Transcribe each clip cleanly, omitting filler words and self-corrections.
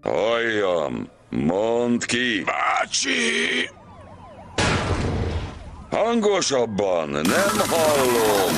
Halljam, mondd ki! Bácsi! Hangosabban, nem hallom!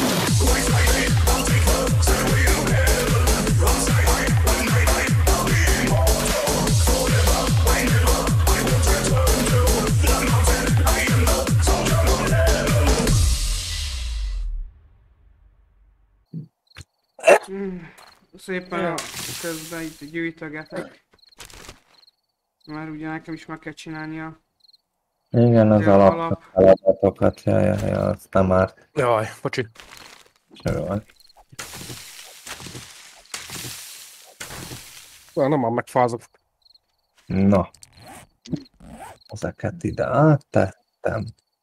Szépen közben itt gyűjtögetek. Már ugye nekem is meg kell csinálni a... Igen, az alapfeladatokat, azt nem árt. Jaj, bocsi. Sőt. Nem már megfázok. Na. Ezeket ide áttettem.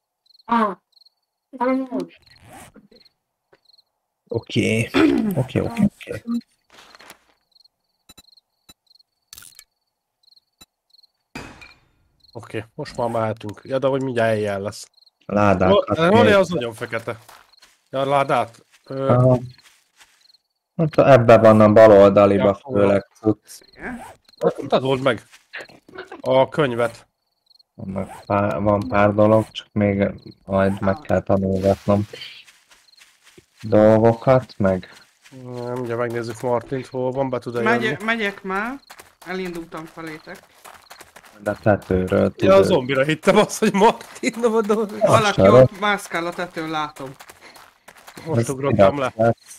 Oké. Oké, most már mehetünk. Ja, de hogy mindjárt éjjel lesz. Ládákat. Roli az nagyon fekete. Ja, a ládát. Hát ebben van a bal oldaliba, Ja, főleg tudsz. Adold meg a könyvet. Van pár dolog, csak még majd meg kell tanulgatnom dolgokat, meg... Ugye megnézzük Martint, hol van, be tud-e jönni. Megyek már. Elindultam felétek. De tetőről Ja, a zombira hittem azt, hogy Martin, na mondom. Valaki ott mászkál a tetőn, látom. Most ugrottam le.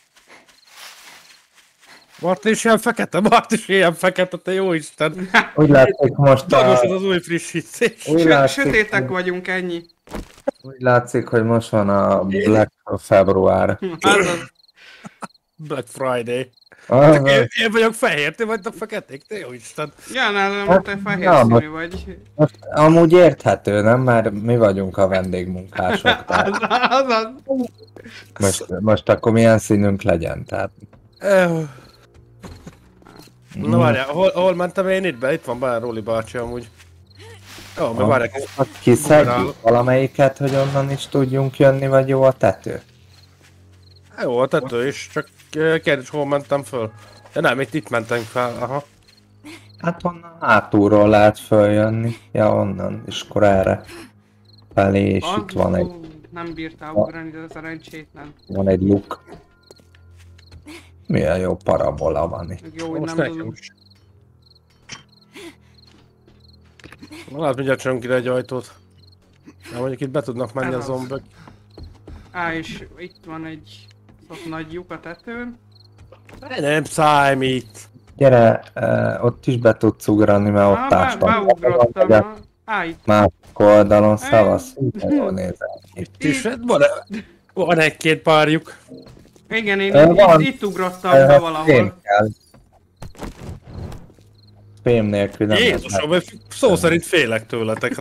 Martin is ilyen fekete, Martin is ilyen fekete, te jó Isten. Úgy látszik most Dagos ez az új frissítés. Sötétek vagyunk, ennyi. Úgy látszik, hogy most van a Black Február. Black Friday. Azaz. Én vagyok fehér, te vagytok feketék, te jó Isten. Ja, nálam te fehér színű vagy. Most amúgy érthető, nem? Mert mi vagyunk a vendégmunkások. Most akkor milyen színünk legyen? Tehát... Na várjál, hol mentem én itt be? Itt van bár Róli bácsi amúgy. Jó, meg várják. Kiszedjük valamelyiket, hogy onnan is tudjunk jönni, vagy jó a tető? Jó, a tető is, csak kérdés, hol mentem föl. De nem, itt mentem fel, aha. Hát onnan hátulról lehet följönni. Ja, onnan, és akkor erre felé, és itt van egy... Nem bírtál ugrani, de szerencsétlen. Van egy luk. Milyen jó parabola van itt. Jó, hogy Most nem nekem tudom. is. Na hát mindjárt csinálunk ide egy ajtót. Na mondjuk itt be tudnak menni a zombek. És itt van egy nagy lyuk a tetőn. Nem számít. Gyere, ott is be tudsz ugrani, mert ott társban. Beugrottam. Itt. Másik oldalon, szavasz. Jól nézel. Itt is van egy-két párjuk. Igen, én itt ugrottam be valahol. Fém nélkül nem Jézusom, szó szerint félek tőletek.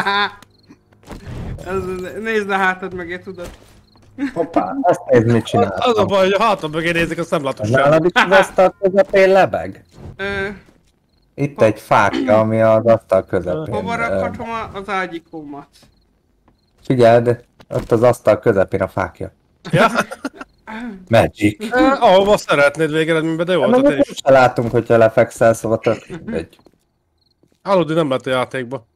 Nézd a hátad mögé, tudod. Hoppá, azt nézd, mit csináltam. Az a baj, hogy a hátam mögé nézik, azt nem látom semmit. Nálad is az asztal közepén lebeg? Itt egy fákja, ami az asztal közepén. Hova rakhatom az ágyikómat? Figyeld, ott az asztal közepén a fákja. Ja? Magic. Ahova szeretnéd végeredményben, de jó, tehát én is. Se látunk, hogyha lefekszel, szóval tök mindegy. Aludni nem lehet a játékba.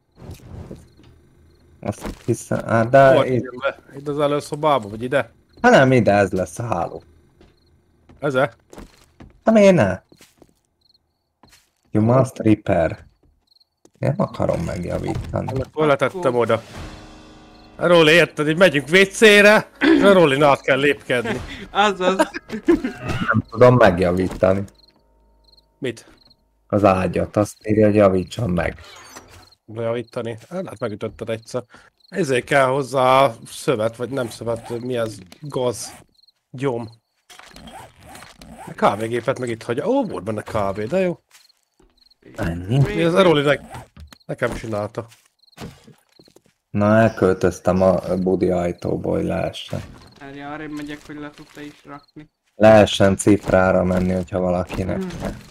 Azt hiszem, de... Itt az előszobába, vagy ide? Hát nem, ide ez lesz a háló. Ez-e? Hát miért ne? You must repair. Én akarom megjavítani. Hol letettem oda? A Róli, érted, így megyünk WC-re, és a Rólin át kell lépkedni. Azaz. Nem tudom megjavítani. Mit? Az ágyat, azt írja, hogy javítsam meg. Javítani? Hát megütötted egyszer. Ezért kell hozzá szövet, vagy nem szövet, mi ez? Gaz. Gyom. A kávégépet meg itt hagyja. Ó, volt benne kávé, de jó. Ennyi. Mi ez a Róli nekem csinálta. Na, elköltöztem a budi ajtóból, hogy lehessen. Erre arrébb megyek, hogy le tudta is rakni. Lehessen cifrára menni, hogyha valakinek.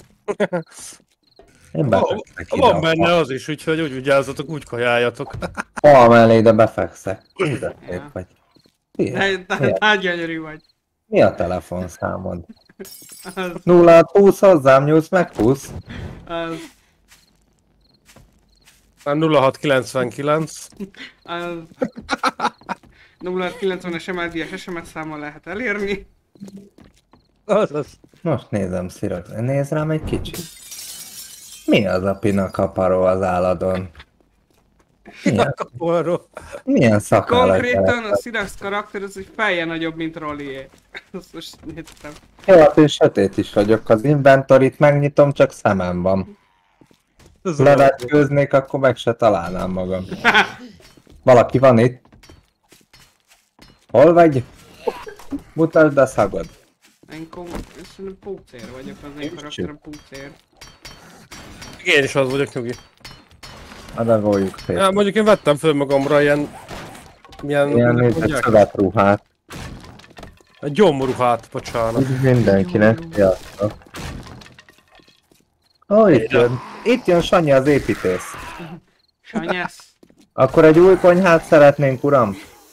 Én befekszek ide. Van benne az is, úgyhogy úgy vigyázzatok, úgy kajáljatok. Fal mellé, de befekszek. Szép vagy. De gyönyörű vagy. Mi a telefonszámod? 0-20 hozzám nyúlsz, megpusz. Nem 0699. Az 0690-es MLDS SMS számmal lehet elérni. Azaz. Most nézem, Szirok. Nézd rám egy kicsit. Mi az a pinakaparó az álladon? Milyen, Kaporról. milyen szakállat? Konkrétan a Syrax karakter az egy feje nagyobb, mint Rollié. Azt most néztem. Jó, hát én sötét is vagyok. Az inventorit megnyitom, csak szemem van. Levetkőznék, akkor meg se találnám magam. Valaki van itt? Hol vagy? Mutasd a szagod. Én szerintem pócér vagyok, az én karakterem pócér. Én is az vagyok, nyugi. Adagoljuk szét. Ja, mondjuk én vettem föl magamra ilyen Ilyen nézett szövetruhát. egy gyomruhát, bocsánat. Ez mindenkinek. Sziasztok. Ó, itt jön. Itt jön Sanyi az építész. Sanyász. Akkor egy új konyhát szeretnénk, uram?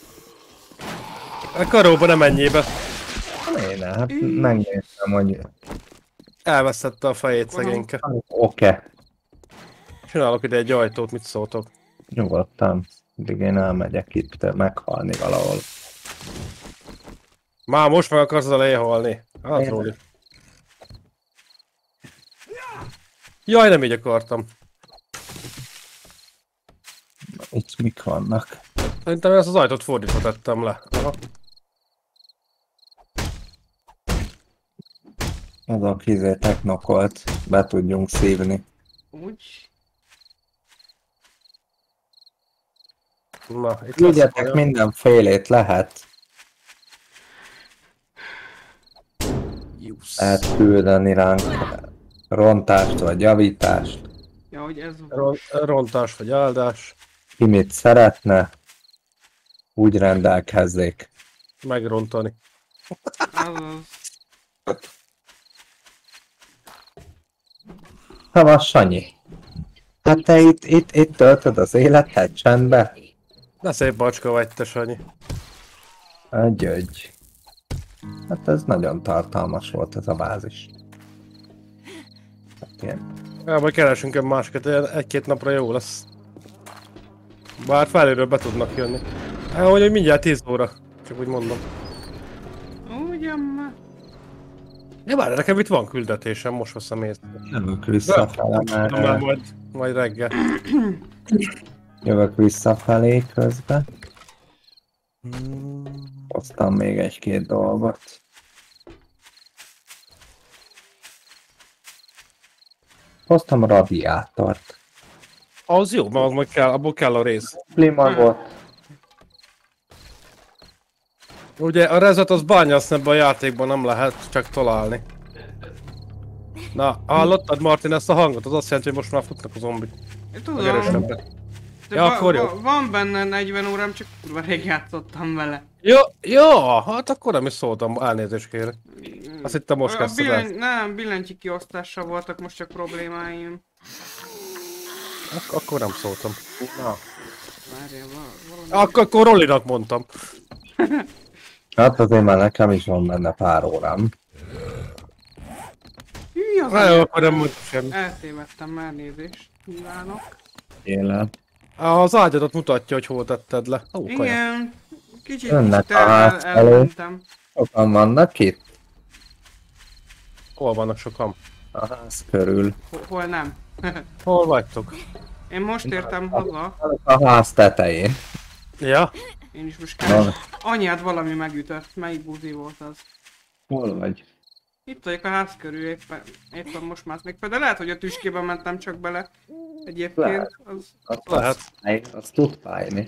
A karóba nem ennyibe. Én hát megnéztem, hogy... Elvesztette a fejét szegényke. Oké. Csinálok ide egy ajtót, mit szóltok? Nyugodtan. Addig én elmegyek itt meghalni valahol. Már most meg akarsz az elején halni. Hát Én- Róli. Jaj, nem így akartam. Itt mik vannak? Szerintem ezt az ajtót fordítva tettem le. Aha. Azok technokolt. Be tudjunk szívni. Úgy. Na, itt lesz Küldjetek olyan. mindenfélét, lehet. Jusz. Lehet küldeni ránk rontást vagy javítást. Ja, hogy ez van. Rontás vagy áldás. Ki mit szeretne, úgy rendelkezzék. Megrontani. Azaz. Havas Sanyi. Hát te itt töltöd az életed csendbe? De szép bacska vagy te, Sanyi. Gyögy. Hát ez nagyon tartalmas volt ez a bázis. Hát ilyen. Ja, majd keresünk egy másikat, egy-két napra jó lesz. Bár felülről be tudnak jönni. Hogy mindjárt 10 óra. Csak úgy mondom. Ugyan már. Ja, bár nekem itt van küldetésem, most veszem észre. Jövök visszafele, Tudom már mert majd reggel. jövök visszafelé közben. Hoztam még egy-két dolgot. Hoztam radiátort. Az jó, mert az majd kell, abból kell a rész. Klimagot. Ugye a rezet az bányászni ebben a játékban nem lehet csak találni. Na, hallottad Martin ezt a hangot? Az azt jelenti, hogy most már futnak a zombik. Én A tudom. erősebbek. De Ja, akkor jó. van benne 40 órám, csak kurva rég játszottam vele. Jó, hát akkor nem is szóltam, elnézést kérek. Azt hittem most kezdted el. Nem, billentyű kiosztással voltak most csak problémáim. Akkor nem szóltam. Na. Várjál, valami... Akkor Rollinak mondtam. Hát azért már nekem is van benne pár órám. Hű, az Na jó, akkor nem mondtam semmit. Eltévedtem, már nézést. Kívánok. Élet. Az ágyadat mutatja, hogy hol tetted le. Ó, kaja. Igen. Kicsit Jönnek a ház felé. elmentem. Sokan vannak itt? Hol vannak sokan? A ház körül. Hol nem? Hol vagytok? Én most értem haza. A ház tetején. Ja? Én is most keresem. Anyád valami megütött. Melyik buzi volt az? Hol vagy? Itt vagyok a ház körül, éppen most már még fel, de lehet, hogy a tüskében mentem csak bele. Egyébként Lehet. az... Lehet. Az tud fájni.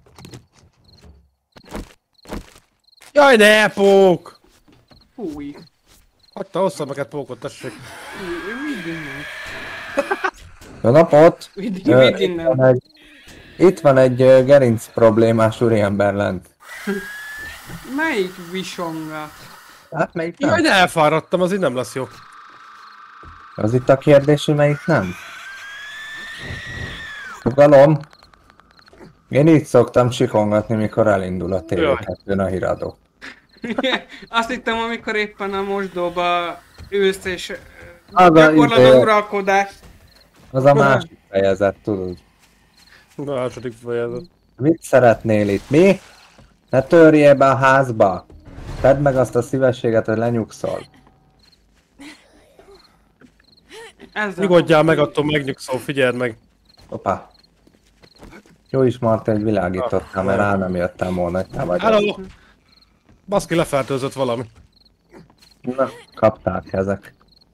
Jaj, ne, pók! Fúj. Hagyta hosszab neked pókot, tessék. Vidd innen. Jó napot! Vidd Itt innen. van itt van egy gerinc problémás úriember lent. Melyik visongat? Hát melyik Jaj, nem? de elfáradtam, az így nem lesz jó. Az itt a kérdés, hogy melyik nem? Fogalom. Én így szoktam sikongatni, mikor elindul a TV2-n a híradó. Azt hittem, amikor éppen a mosdóba ülsz és Az a gyakorlod izé- az uralkodást. Az a másik fejezet, tudod? Második fejezet. Mit szeretnél itt? Mi? Ne törjél be a házba! Tedd meg azt a szívességet, hogy lenyugszol. Ezzel Nyugodjál meg, fogok- attól megnyugszol, figyeld meg. Hoppá. Jó is, Martin, hogy világítottál, mert rá nem jöttem volna, hogy te vagy. Hello! Baszki, lefertőzött valami. Na, kaptál ezek.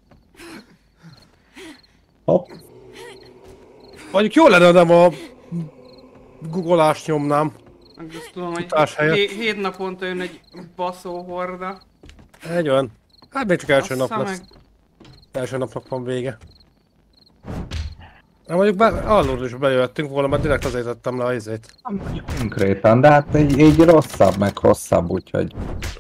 Hopp. Mondjuk jó lenne, nem a googleást nyomnám. Meg azt tudom, hogy Futás helyett. 7 naponta jön egy baszó horda. Egy olyan. Hát még csak első nap Bassza lesz. meg. Első napnak van vége. Na mondjuk alulról is bejöttünk volna, mert direkt azért tettem le a izét. Konkrétan, de hát így rosszabb, meg hosszabb, úgyhogy...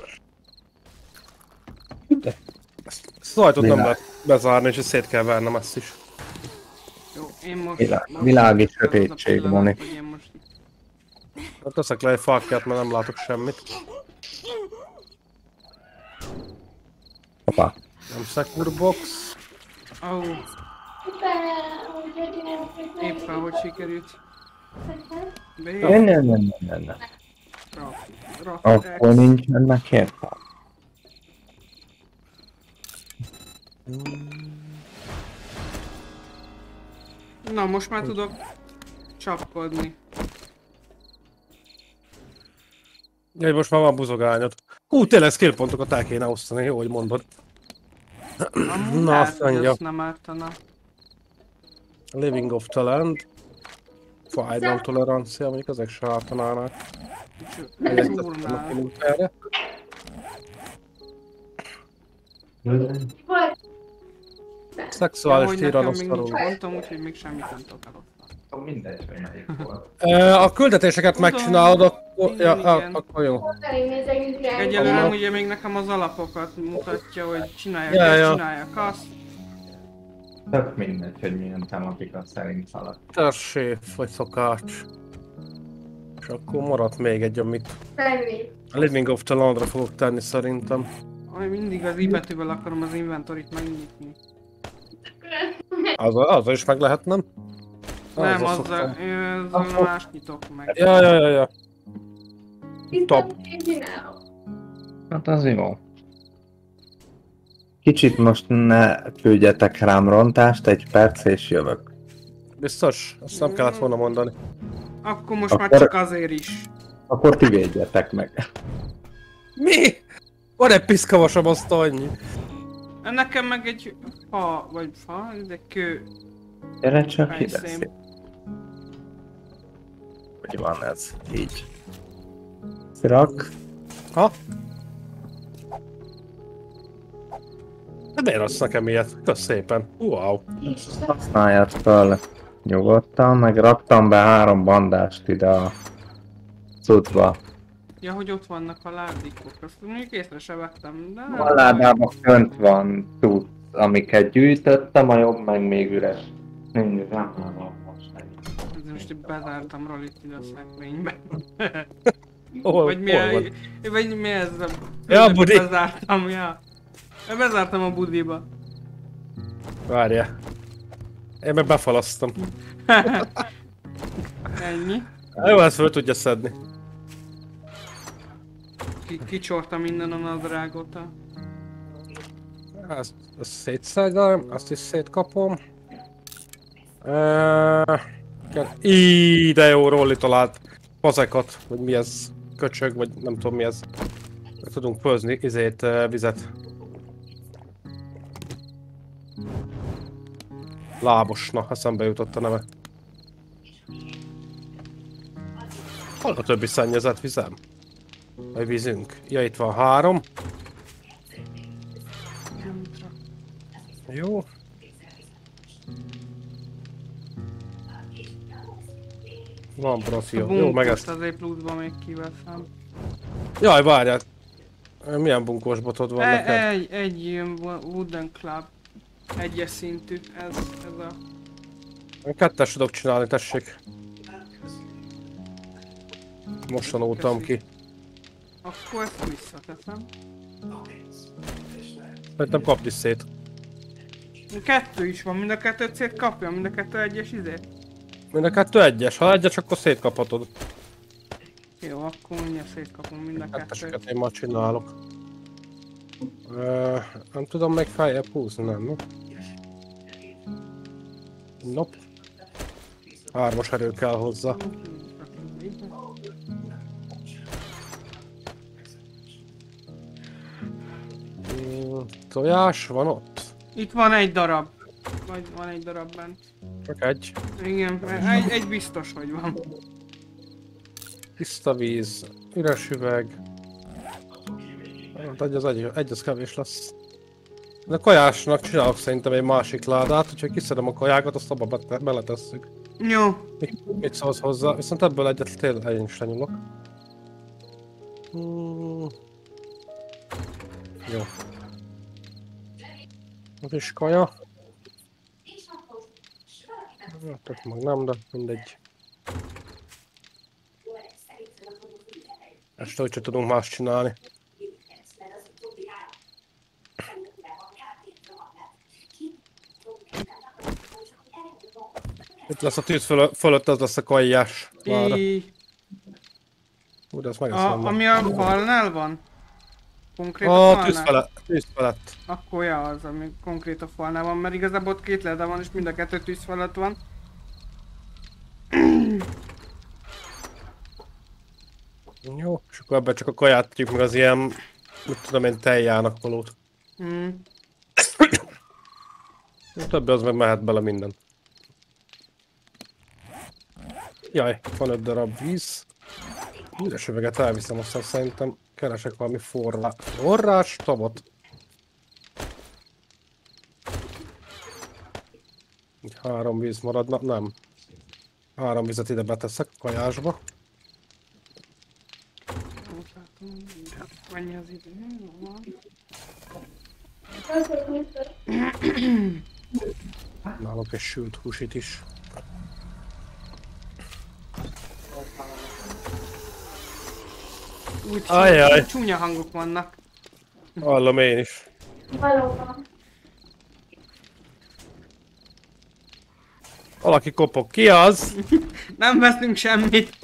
De Ezt az ajtót nem Világ. lehet bezárni, és szét kell vernem ezt is. Jó, én most... Világi most az a sötétség, pillanat, Moni. hogy én most... Hát teszek le egy fakkát, mert nem látok semmit. Hoppá. Nem secure box. Ó, éppen hogy sikerült. Ne, Bé, ne, ne, ne, ne, ne. Akkor nincsen neked. Na, most már tudok csapkodni. Jaj, most már van buzogányod. Hú, tényleg skillpontokat el kéne osztani, jó, hogy mondod. Amúgy Na, lehet, azt hogy mondja. azt nem ártana. Living of Talent. Fájdalom tolerancia, mondjuk ezek se ártanának. Ez urnál. Erre. Szexuális Hogy nekem még nincs tiranosztarul. pontom, úgyhogy még semmit nem tudok elosztani. Mindegy, hogy melyik volt. A küldetéseket Tudom. megcsinálod, akkor, Igen, ja, igen. akkor jó. Egyelőre Aha. ugye még nekem az alapokat mutatja, hogy csináljak Ja, ezt, ja. csináljak azt. Tök mindegy, hogy milyen tematika szerint szalad. Terséf vagy szokács. És akkor maradt még egy, amit a Living of Talent-ra fogok tenni szerintem. Ami mindig az i betűvel akarom az inventorit megnyitni. Azzal is meg lehet, nem? Nem, Azzal azzal, szoktam. azzal más nyitok meg. Ja. Top. Hát az jó. Kicsit most ne küldjetek rám rontást, egy perc és jövök. Biztos? Azt nem kellett volna mondani. Akkor most már Akkor- csak azért is. Akkor ti védjetek meg. Mi? Van egy piszkavasabb, azt annyi. Nekem meg egy fa, vagy fa, de kő. Gyere csak Fejszém. ide szép. Hogy van ez? Így. Rak. Ha? De miért adsz nekem ilyet? Kösz szépen. Wow. Használjad fel nyugodtan, meg raktam be 3 bandást ide a cuccba. Ja, hogy ott vannak a ládikok, azt mondjuk észre se vettem, de... A ládában fönt van cucc, amiket gyűjtöttem, a jobb meg még üres. Nem van most meg. Most így bezártam Rolit ide a szekrénybe. Hol, Vagy mi, hol van? vagy mi ez a... Ja, budi. Bezártam, ja. Bezártam a budiba. Várjál. Én meg befalasztom. Ennyi. Jó, ezt föl tudja szedni. Kicsorta minden a nadrágot. Ezt szétszedem, azt is szétkapom. De jó, Rolli talált fazekat, vagy mi ez, köcsög, vagy nem tudom mi ez. Tudunk főzni vizet. Lábos, na, eszembe jutott a neve. Hol a többi szennyezett vizem? Vagy vízünk? Ja, itt van 3. Jó. Van profió. Jó, meg ezt. Azért pluszban még kiveszem. Jaj, várjál. Milyen bunkós botod van neked? Egy ilyen wooden club. Egyes szintű, ez a... Kettes tudok csinálni, tessék. Most tanultam ki. Akkor ezt visszateszem. Szerintem kapni szét. 2 is van, mind a 2 szét kapja, mind a 2 egyes izét. Mind a kettő egyes, ha egyes, akkor szétkaphatod. Jó, akkor mindjárt szétkapom mind a kettőt. Ketteseket én ma csinálok. Nem tudom még feljebb húzni, nem? No? Nope. 3-as erő kell hozzá. Tojás van ott? Itt van egy darab. Vagy van egy darab bent. Csak egy. Igen, egy biztos, hogy van. Tiszta víz, üres üveg. Hát egy az kevés lesz. De kajásnak csinálok szerintem egy másik ládát, úgyhogy kiszedem a kajákat, azt abba beletesszük. Jó. Mit szólsz hozzá? Viszont ebből egyet tényleg én is lenyúlok. Jó. A kis kaja. Hát meg nem, de mindegy. Este úgyse tudunk más csinálni. Itt lesz a tűz fölött, az lesz a kajás. De ezt megeszem. Ami a falnál van? Konkrét a falnál? Tűz felett. Akkor ja, az, ami konkrét a falnál van, mert igazából ott 2 leda van, és mind a 2 tűz felett van. Jó, és akkor ebben csak a kaját tegyük meg az ilyen, mit tudom én, tejjának valót. Többi az meg mehet bele minden. Jaj, van 5 darab víz. Üres üveget elviszem, aztán szerintem keresek valami forrás tavot. Így 3 víz maradna, nem. 3 vizet ide beteszek a kajásba. Annyi az idő. Nálok egy sült húsit is. Úgy Ajjaj. csúnya hangok vannak. Hallom én is. Valóban. Valaki kopog, ki az? Nem veszünk semmit.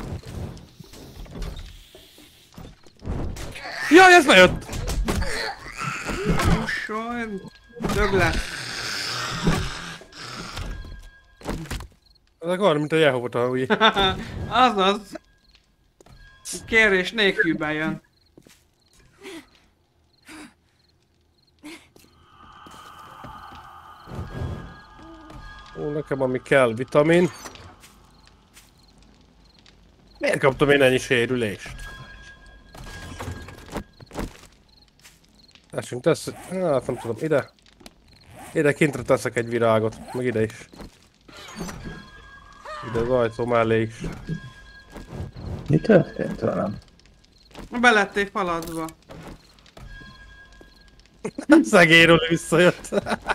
Jaj, ez bejött! Soj, dög lesz. Ezek olyan, mint a Jehova tanúi. Azaz. Kérés nélkül bejön. Ó, nekem ami kell, vitamin. Miért kaptam én ennyi sérülést? Tessünk, hát nem tudom, ide. Ide kintre teszek egy virágot, meg ide is. Ide az ajtó mellé is. Mi történt velem? Belettél faladva. Szegéről visszajött.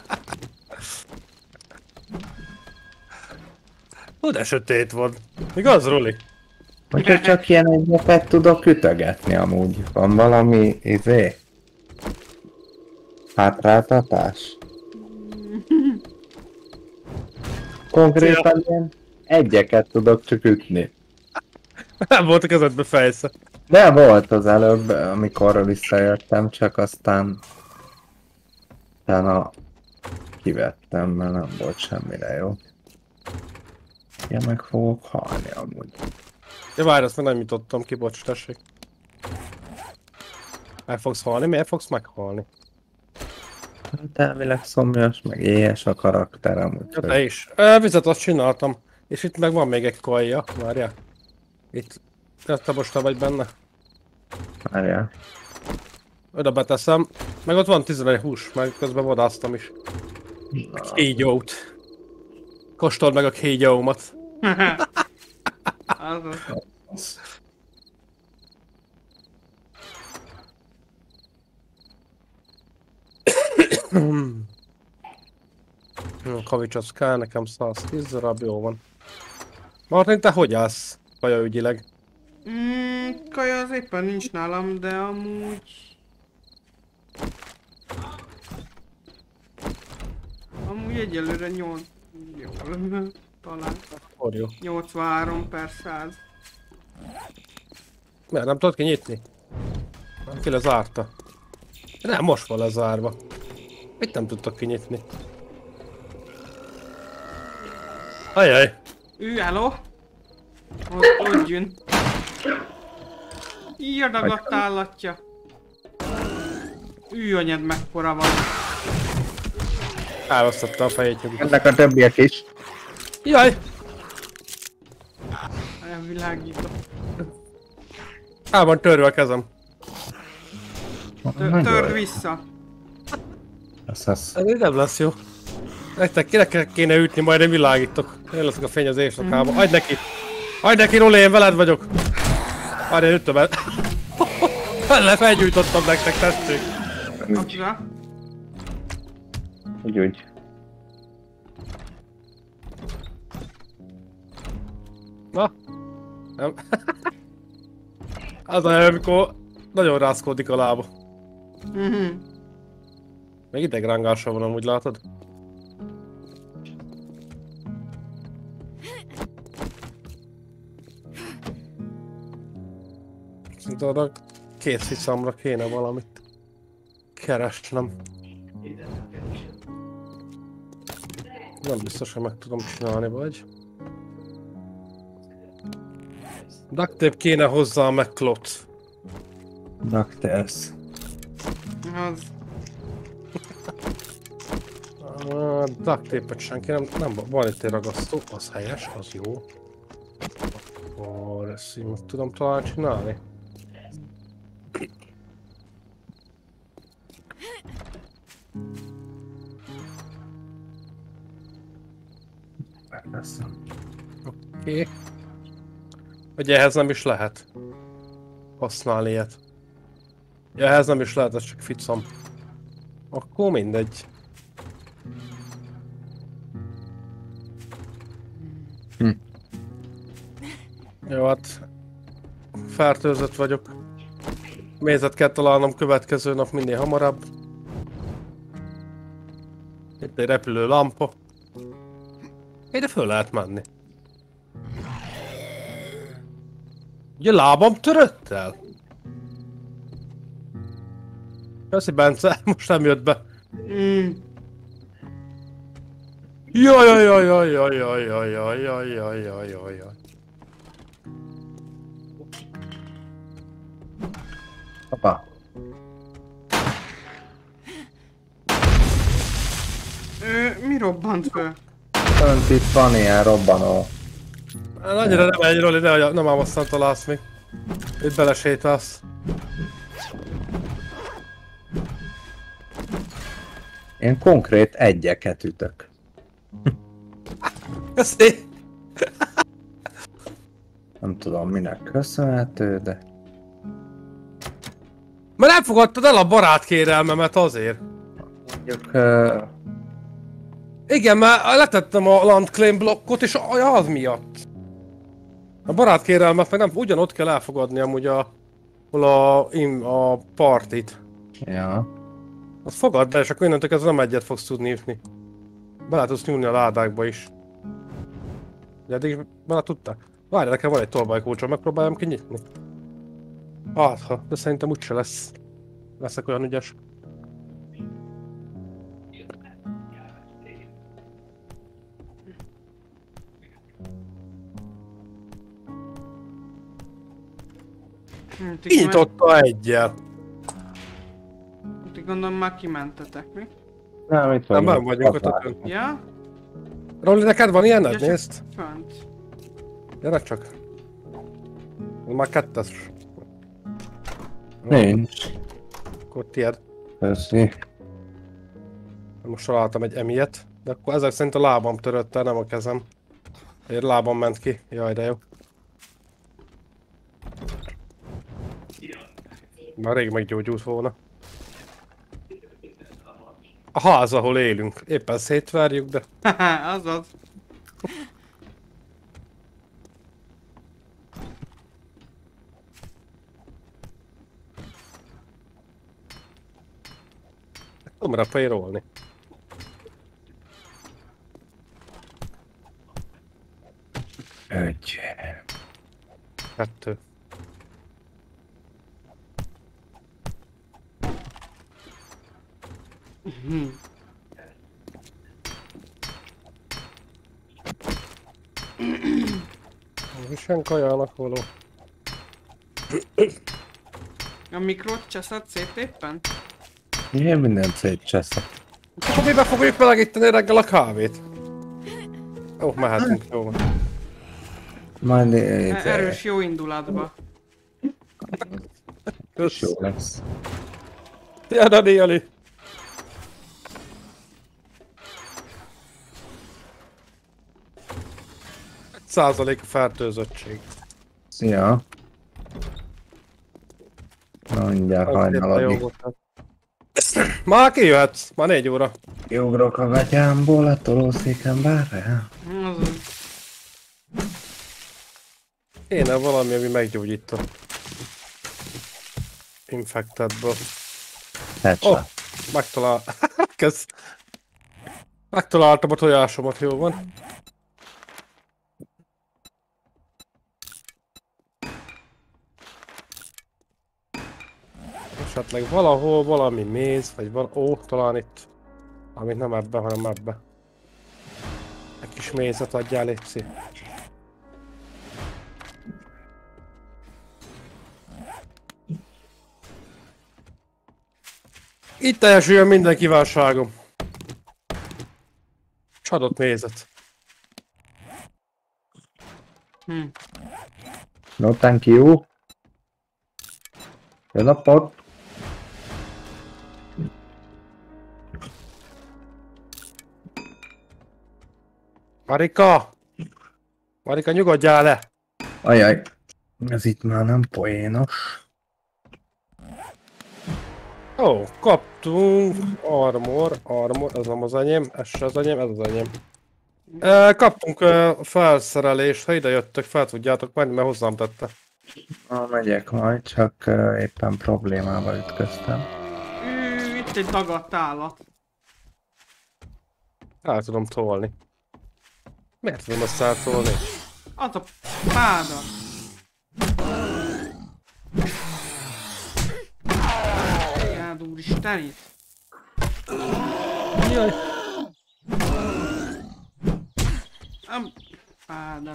Ó, de sötét van. Igaz, Roli? Hogyha csak ilyen egyeket tudok ütögetni amúgy. Van valami hátráltatás? Konkrétan ilyen egyeket tudok csak ütni. Nem volt a kezedbe fejsze. De volt az előbb, amikor visszajöttem, csak aztán utána kivettem, mert nem volt semmire jó. Ja, meg fogok halni amúgy. Ja, várj, azt meg nem jutottam ki, bocs, tessék. Meg fogsz halni? Miért fogsz meghalni? Hát elvileg szomjas, meg éhes a karakterem, Ja, úgyhogy... te is. Vizet azt csináltam. És itt meg van még egy kajja, várjál. Itt. Te most vagy benne. Várjál. Oda beteszem. Meg ott van 11 hús, meg közben vadásztam is. A kígyót. Kóstold meg a kígyómat. Azaz. Kavics az kell, nekem 110 darab, jó van. Martin, te hogy állsz kajaügyileg? Kaja az éppen nincs nálam, de amúgy... Amúgy egyelőre 8... Jó. Talán. Akkor jó. 83/100. Mert nem tudod kinyitni? Ki lezárta. Nem, most van lezárva. Mit nem tudtak kinyitni? Ajaj! Hello? Ott jön. Irdagadt állatja. Anyad mekkora van. Elvesztette a fejét nyugodtan. Ennek a többiek is. Jaj! Elvilágító. El van törve a kezem. Törd vissza. Az. Ez így nem lesz jó. Nektek kinek kéne ütni, majd én világítok. Én leszek a fény az éjszakába. Adj neki! Adj neki, Roli, én veled vagyok! Várj, én ütöm el. Felgyújtottam nektek, tessék! Kapcsolat. Úgy. Na? Nem. Az a, amikor nagyon rászkódik a lába. Még idegrángással van, amúgy látod? Szerintem arra két szicamra kéne valamit keresnem. Nem biztos, hogy meg tudom csinálni, vagy. Duct tape kéne hozzá a McClot. DuckTales. Az. Duct tape-et senki nem van itt egy ragasztó, az helyes, az jó. Akkor ezt így meg tudom talán csinálni. Oké. Hogy ehhez nem is lehet használni ilyet. Ja, ehhez nem is lehet, ez csak ficam. Akkor mindegy. Jó, hát fertőzött vagyok. Mézet kell találnom következő nap minél hamarabb. Itt egy repülő lampa. Ide föl lehet menni. Ugye lábam törött el? Köszi, Bence, most nem jött be. Jaj, jaj, jaj, jaj, jaj, jaj, jaj, jaj, jaj, jaj, jaj, jaj, jaj. Hoppá. Mi robbant föl? Fönt itt van ilyen robbanó. Hát annyira nem egy Roli, nem ám aztán találsz még. Itt belesétálsz. Én konkrét egyeket ütök. Köszi! Nem tudom minek köszönhető, de... Mert nem fogadtad el a barátkérelmemet azért. Mondjuk... Igen, mert letettem a land claim blokkot, és az miatt. A barátkérelmet meg nem, ugyanott kell elfogadni amúgy a partit. Ja. Azt fogadd el, és akkor innentől kezdve nem egyet fogsz tudni ütni. Bele tudsz nyúlni a ládákba is. De eddig bele tudtál? Várj, nekem van egy tolvajkulcsom, megpróbáljam kinyitni. Hát, de szerintem úgyse lesz. Leszek olyan ügyes. Kinyitotta egyel. Gondolom már kimentetek, mi? Nem, itt Nem, vagyunk. nem vagyunk a tetőn. Ja? Roli, neked van ilyened? Ja, csak Nézd! fönt. Gyere csak! Ez már kettes. Nincs. Akkor tiéd. Köszi. Most találtam egy emilyet. De akkor ezek szerint a lábam törött el, nem a kezem. Egy lábam ment ki. Jaj, de jó. Már rég meggyógyult volna. A ház, ahol élünk. Éppen szétverjük, de... Azaz. Tudom repérolni. Egy. 2. Viszont kajának való. A mikrot cseszed szét éppen? Én mindent szétcseszek. Akkor miben fogjuk melegíteni reggel a kávét? Ó, mehetünk, jó van. Majd Erős jó indulatba. jó lesz. Szia, Danieli! Százalék a fertőzöttség. Szia. Mindjárt hajnalodik. Már kijöhetsz, már 4 óra. Kiugrok a gatyámból a tolószéken bárra. Azaz. Kéne valami, ami meggyógyít a infectedből. Headshot. Megtaláltam a tojásomat, jó van. Esetleg valahol valami méz, vagy ó, talán itt. Amit nem ebbe, hanem ebbe. Egy kis mézet adjál, légy. Itt teljesüljön minden kívánságom. S adott mézet. No, thank you. Jó napot. Marika! Marika, nyugodjál le! Ajaj. Ez itt már nem poénos. Ó, kaptunk armor, ez nem az enyém, ez se az enyém, ez az enyém. Kaptunk felszerelést, ha ide jöttök, fel tudjátok menni, mert hozzám tette. Megyek majd, csak éppen problémával ütköztem. Itt egy dagadt állat. El tudom tolni. Miért tudom ezt eltolni? Az a páda. Jád úristenit. Jaj. Páda.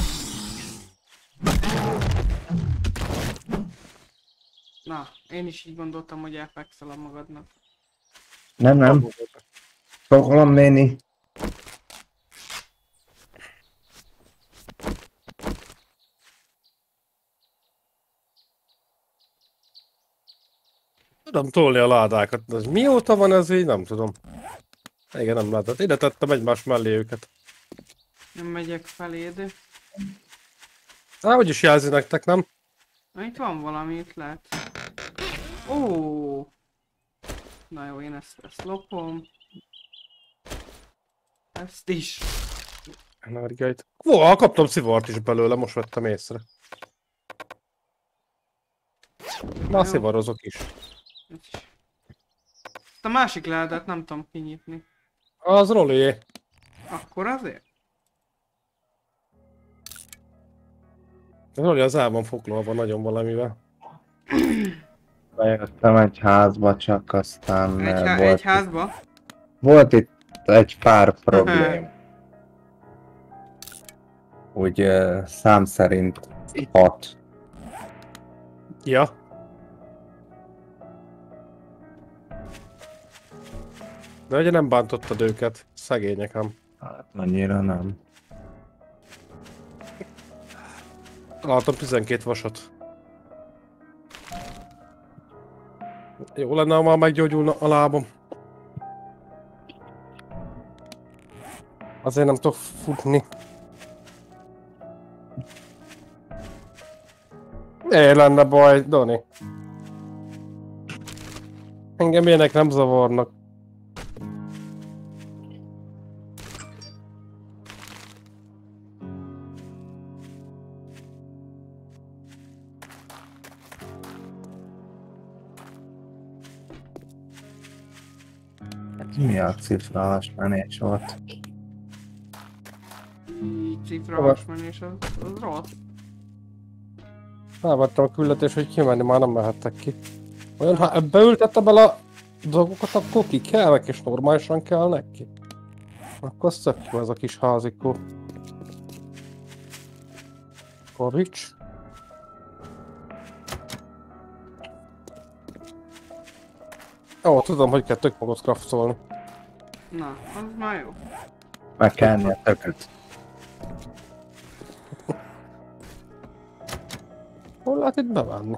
Na, én is így gondoltam, hogy elfekszel a magadnak. Nem. Foglalom néni. Tudom tolni a ládákat, ez mióta van ez így, nem tudom. Igen, nem lehetett. Ide tettem egymás mellé őket. Nem megyek feléd. Úgyis jelzi nektek, nem? Na, itt van valami, itt lehet. Ó. Na jó, én ezt lopom. Ezt is. Energiait. Ó, kaptam szivart is belőle, most vettem észre. Na, szivarozok is. A másik lehetett, nem tudom kinyitni. Az Rolié. Akkor azért? Az Roli az el van foglalva nagyon valamivel. Bejöttem egy házba, csak aztán Egy házba? volt itt egy pár problém. Úgy szám szerint 6. Ja. De ugye nem bántottad őket, szegények ám. Hát annyira nem. Találtam 12 vasat. Jó lenne, ha már meggyógyulna a lábam. Azért nem tudok futni. Miért lenne baj, Dani? Engem ilyenek nem zavarnak. Mi a cifrás menés volt? Így. cifra Hova? hasmenni, és az rossz. Elvettem a küldetést, hogy kimenni, már nem mehettek ki. Olyan, ha ebbe ültette bele a dolgokat, akkor ki kellnek, és normálisan kell neki. Akkor szökjük ez a kis házikó. Korics. Ó, tudom, hogy kell tök magot craftolni. Na, az már jó. Meg kell enni a tököt. Hol lehet itt bevenni?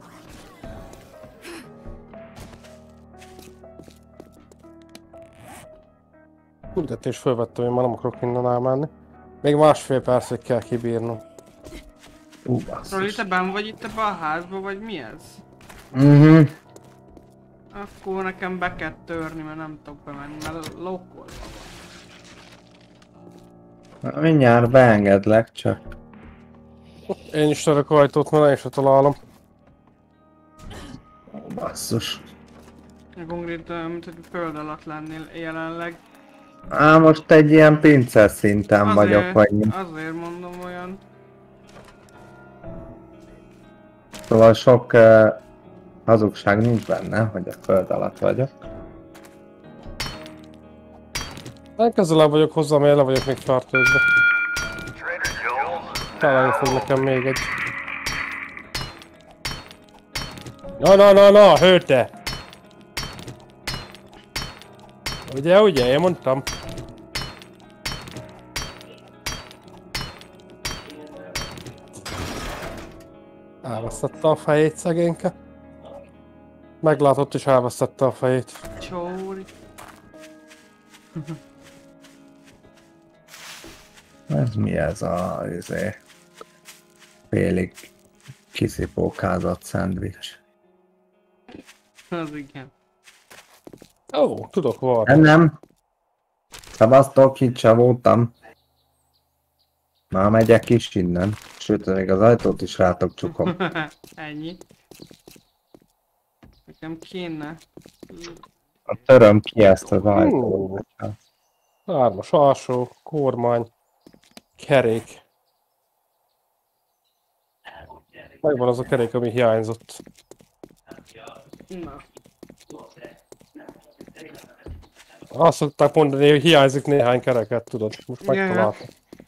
Küldetés fölvettem, én már nem akarok innen elmenni. Még másfél percig kell kibírnom. Roli, Basszus. te benn vagy itt ebbe a házba, vagy mi ez? Akkor nekem be kell törni, mert nem tudok bemenni, mert lokkolva van. Mindjárt beengedlek, csak. Én is török ajtót, mert én se találom. Basszus. Konkrétan, mint hogy föld alatt lennél jelenleg. Á, most egy ilyen pincel szinten vagyok, vagy mi. Azért mondom olyan. Szóval sok hazugság nincs benne, hogy a föld alatt vagyok. Én közelebb vagyok hozzá, mert le vagyok még fertőzve. Találni fog nekem még egy. Na, hőte! Ugye, én mondtam. Elvesztette a fejét szegényke. Meglátott és elvesztette a fejét. Csóri. Ez mi ez a félig kiszipókázott szendvics? Az igen. Ó, tudok varni. Nem. Szavaztok, itt sem voltam. Már megyek is innen. Sőt, még az ajtót is rátok csukom. Ennyi. Nekem kéne. A töröm ki ezt az ajtót. Hármas alsó, kormány, kerék. Megvan az a kerék, ami hiányzott. Na. Azt szokták mondani, hogy hiányzik néhány kereket, tudod, most Ja. megtaláltam.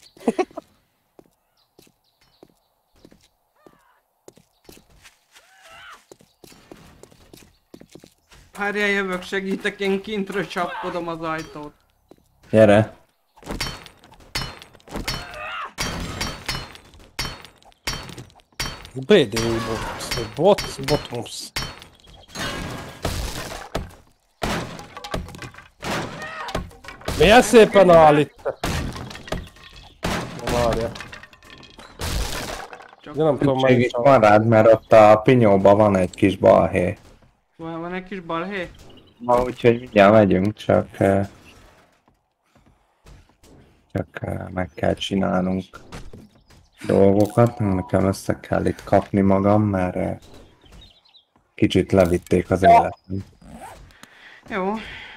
Várjál, jövök, segítek, én kintről csapkodom az ajtót. Gyere. BDU bottoms. Milyen szépen áll itt! Na, várja. Csak De nem tudom, Még melyik itt van rád, mert ott a pinyóban van egy kis balhé. van egy kis balhé? Ma úgyhogy mindjárt megyünk, csak meg kell csinálnunk dolgokat. Nekem össze kell itt kapni magam, mert kicsit levitték az életem. Jó.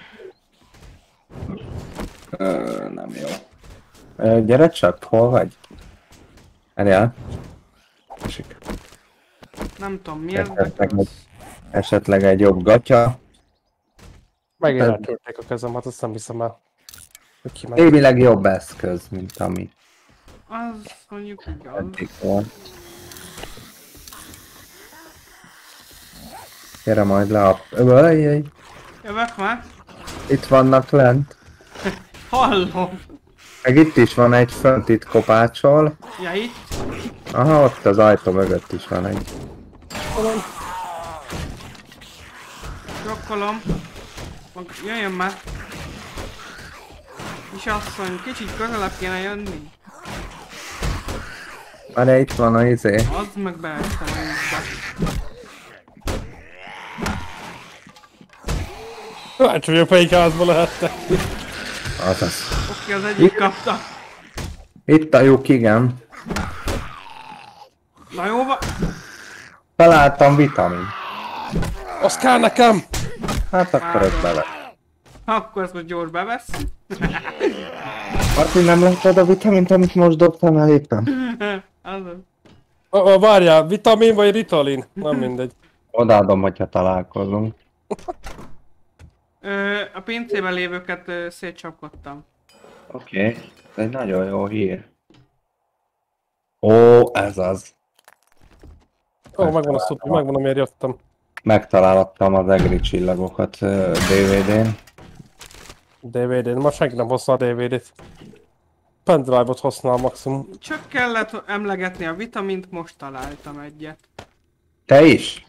Nem jó. Gyere csak, hol vagy? Erjál? Esik. Nem tudom mi ez, Esetleg egy jobb gatya. Megint eltörték a kezem, hát azt nem hiszem el. Hogy kimegy. Némileg jobb eszköz, mint ami az mondjuk igaz. eddig volt. Gyere majd le a... Öljjjj! Jövök már? Itt vannak lent. Hallom! Meg itt is van egy fönt itt kopácsol. Ja, itt? Aha, ott az ajtó mögött is van egy. Drokkolom. Jöjjön már. Kisasszony, kicsit közelebb kéne jönni. Várj, itt van a izé. Az meg beestem a vízbe. Látsd, hogy a melyik házba lehettek. Azaz. Oké, az egyik kapta. Itt a lyuk, igen. Na jó van. Találtam vitamin. Az kell nekem! Hát akkor ott bele. Akkor ezt most gyors bevesz. Martin, nem láttad a vitamint, amit most dobtam el éppen? Azaz. Várjál, vitamin vagy ritalin? Nem mindegy. Odaadom, hogyha találkozunk. A pincében lévőket szétcsapkodtam. Oké, ez egy nagyon jó hír. Ó, ez az. Ó, megvan a szupi, megvan, amiért jöttem. Megtaláltam az egri csillagokat DVD-n. DVD-n, ma senki nem hozna a DVD-t. Pendrive-ot használ maximum. Csak kellett emlegetni a vitamint, most találtam egyet. Te is?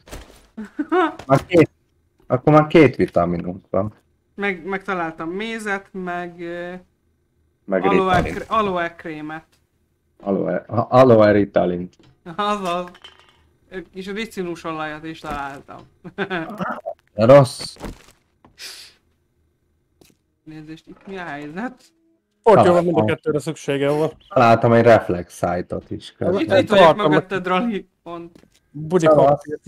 Akkor már két vitaminunk van. Megtaláltam mézet, meg Meg Ritalin. aloe krémet. Aloe Ritalint. Azaz. És a ricinus olajat is találtam. Rossz. Nézd, itt mi a helyzet? Hogy jó, mind a kettőre szükségem van. Találtam egy reflex site-ot is. közben. Itt vagyok mögötted, Rali. Pont. Budi papír.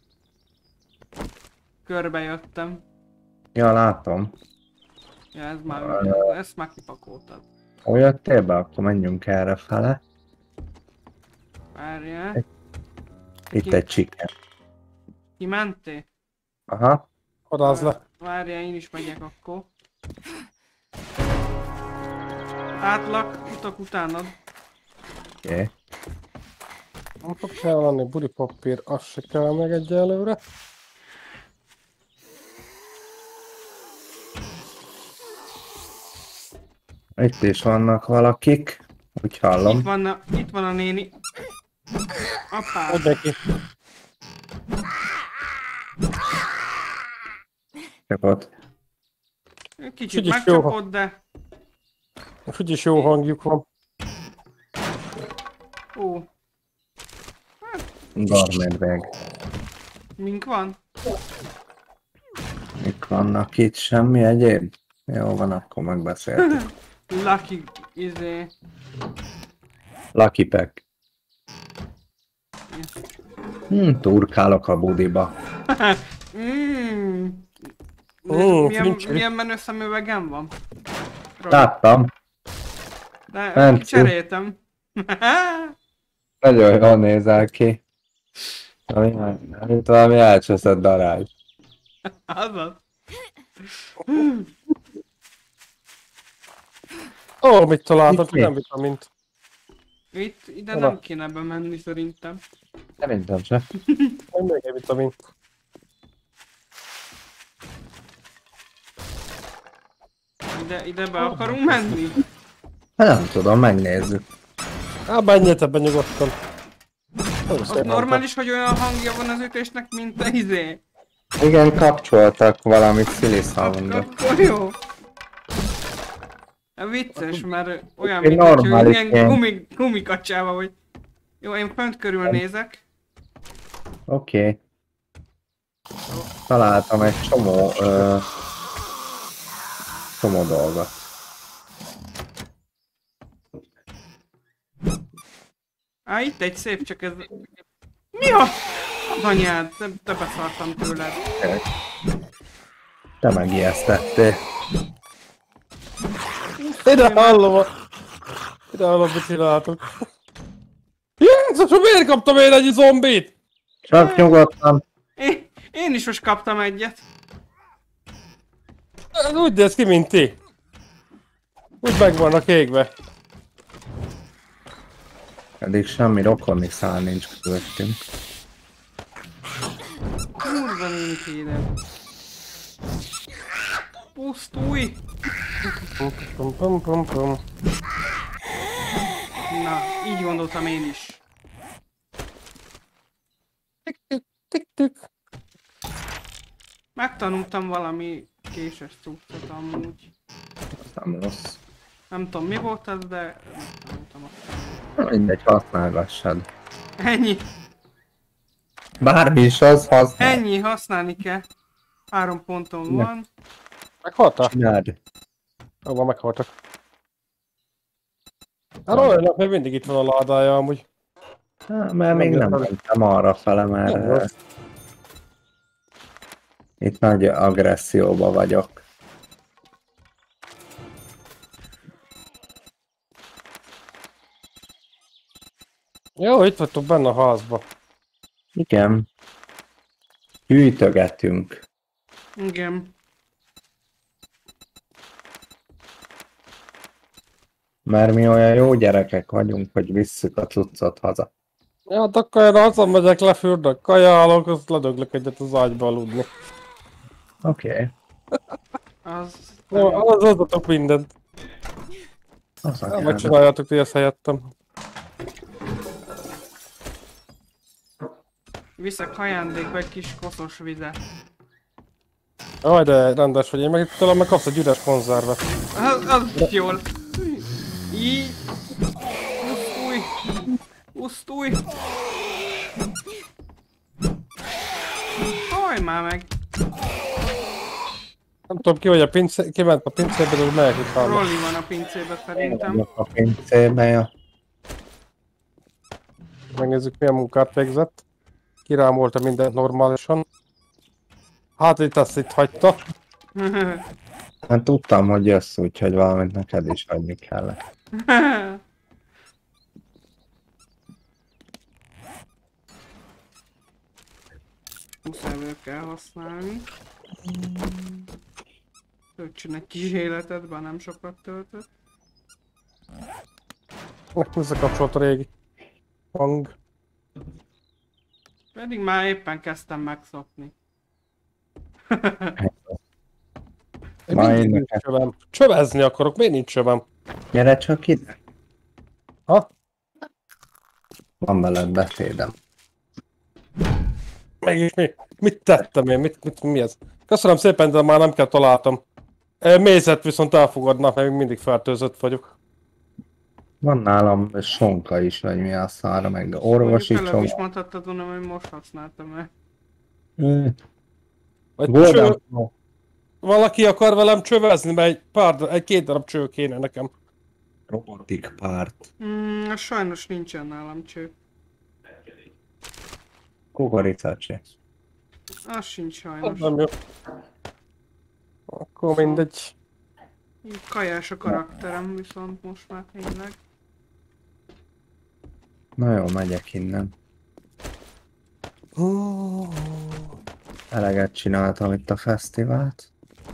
Körbe jöttem. Ja, látom. Ja, ez már ezt már kipakoltad. Hol jöttél be? Akkor menjünk erre fele. Várjál. Itt egy chicken. Kimentél? Aha. Adázz le. Várjál, én is megyek akkor. Átlak, utak utánad. Oké. Nem fog kell lenni budi papír, az se kell meg egyelőre. Itt is vannak valakik. Úgy hallom. Itt van a néni. Apá. Hogy neki? Csak ott. Kicsit Úgyis megcsapott, de... Most úgyis jó hangjuk van. Ó, Garmedveg. mink van? Mik vannak itt? Semmi egyéb? Jó van, akkor megbeszéltük. Lucky, Lucky Pack. Turkálok a budiba. Milyen menő szemüvegem van? Láttam. De Fancy. cseréltem. Nagyon jól nézel ki. Mint valami elcseszett darály. Azaz. Ó, mit találtak, Itt mi? nem vitamint. Ide nem kéne bemenni szerintem. Szerintem se. Majd még egy vitamin. Ide be akarunk menni? Nem tudom, megnézzük. Á, menjél ebben nyugodtan. Az normális, hogy olyan hangja van az ütésnek, mint a izé. Igen, kapcsoltak valami silly soundot. Akkor jó. Vicces, mert olyan, Egy mint hogy normális ilyen gumikacsával vagy. Jó, én fönt körülnézek. Oké. Találtam egy csomó dolgot. Á, itt egy szép, csak ez... Mi a... Anyád, te beszartam tőled. Te megijesztettél. Ide hallom, mit csináltok. Jézusom, miért kaptam én egy zombit? Csak nyugodtan. Én is most kaptam egyet. Ez úgy néz ki, mint ti. Úgy meg vannak égve. Eddig semmi rokonni szál nincs közöttünk. Kurva nincs ide. Pusztulj! Pum, pum, pum, pum. Na, így gondoltam én is. Tik, tik, tik, tik. Megtanultam valami késes cuccot amúgy. Nem rossz. Nem tudom mi volt ez, de megtanultam azt. Mindegy, használgassad. Ennyi, Bármi is az, használ. ennyi, használni kell. 3 ponton van. Meghaltál? Csináld. Abban meghaltak. Hát olyanok, még mindig itt van a ládája amúgy. Mert még nem mentem arra fele, mert itt nagy agresszióba vagyok. Jó, itt vagytok benne a házba. Igen. Gyűjtögetünk. Igen. Mert mi olyan jó gyerekek vagyunk, hogy visszük a cuccot haza. Ja, hát akkor én hazamegyek, lefürdök, kajálok, azt ledöglök egyet az ágyba aludni. Oké. Az... Jó, az adjatok mindent. Az a Vagy kell. csináljátok ti ezt helyettem. Viszek ajándékba egy kis koszos vizet. Jaj, de rendes vagy, én meg itt talán meg kapsz egy üres konzervet. Az jól. Így. Usztulj. Usztulj. Hajj már meg. Nem tudom ki, hogy a pincé, kiment a pincéből, hogy melyik itt van. Rolli van a pincébe szerintem. A pincébe, ja. Megnézzük, milyen munkát végzett. Kirámolta mindent normálisan. Hát itt azt itt hagyta. Hát tudtam, hogy jössz, úgyhogy valamit neked is adni kellett. Muszáj kell használni. Töltsön egy kis életet, bár nem sokat töltött. Visszakapcsolt a régi hang. Pedig már éppen kezdtem megszokni. Én Már mindig én nincs nekem. csövem. Csövezni akarok, miért nincs csövem? Gyere csak ide. Ha? Van veled beszédem. Mégis mi? Mit tettem én? Mi ez? Köszönöm szépen, de már nem kell találtam. Mézet viszont elfogadnak, mert még mindig fertőzött vagyok. Van nálam sonka is, vagy mi a szára, meg orvosi Mondjuk előbb is csomag. mondhattad volna, hogy most használtam el. Vagy Gordon, valaki akar velem csövezni, mert egy-két darab cső kéne nekem. robotik párt. Sajnos nincsen nálam cső. Kukoricacsi. Az sincs Az sajnos. nem jó. Akkor mindegy. Kajás a karakterem viszont most már tényleg. Na jó, megyek innen. Eleget csináltam itt a fesztivált.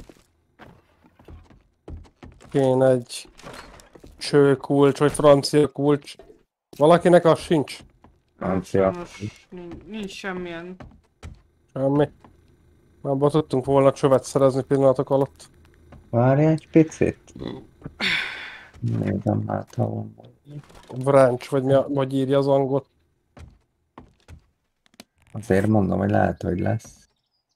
Kéne egy csőkulcs, vagy francia kulcs. Valakinek az sincs? Francia. Sajnos nincs semmilyen. Semmi. Abba tudtunk volna csövet szerezni pillanatok alatt. Várj egy picit. Nézem már talán. Branch, vagy hogy írja az angol. Azért mondom, hogy lehet, hogy lesz.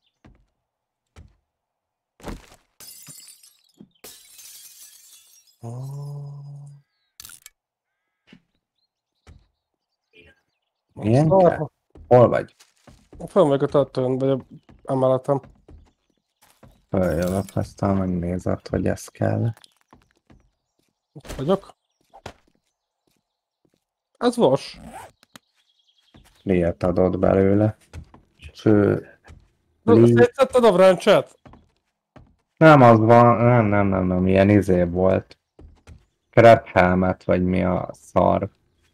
Milyen kell? Hol vagy? Föl meg a tetőn, vagy a emeletem. Följövök, aztán megnézed, hogy ez kell. Itt vagyok. Ez vas. Miért adod belőle? Cső... Szétszetted a branchet? Nem az van, nem, ilyen izé volt. Crap helmet, vagy mi a szar.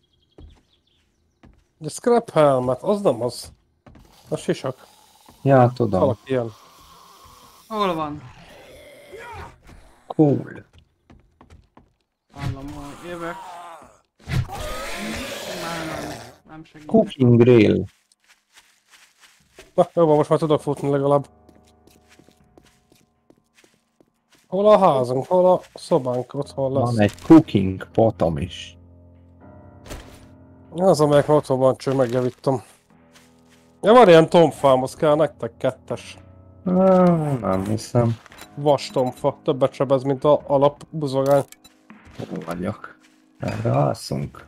A scrap helmet, az nem az. A sisak. Ja, tudom. Valaki ilyen. Hol van? Cool. Hallom, hogy jövök. Nem segítek. Cooking grill. Na, jó van, most már tudok futni legalább. Hol a házunk, hol a szobánk, otthon lesz. Van egy cooking potom is. Az, amelyek otthon van, cső, megjavítom. Ja, van ilyen tomfám, az kell nektek kettes. Nem hiszem. Vas tomfa, többet sebez, mint a alap buzogány. Hol vagyok? Erre alszunk.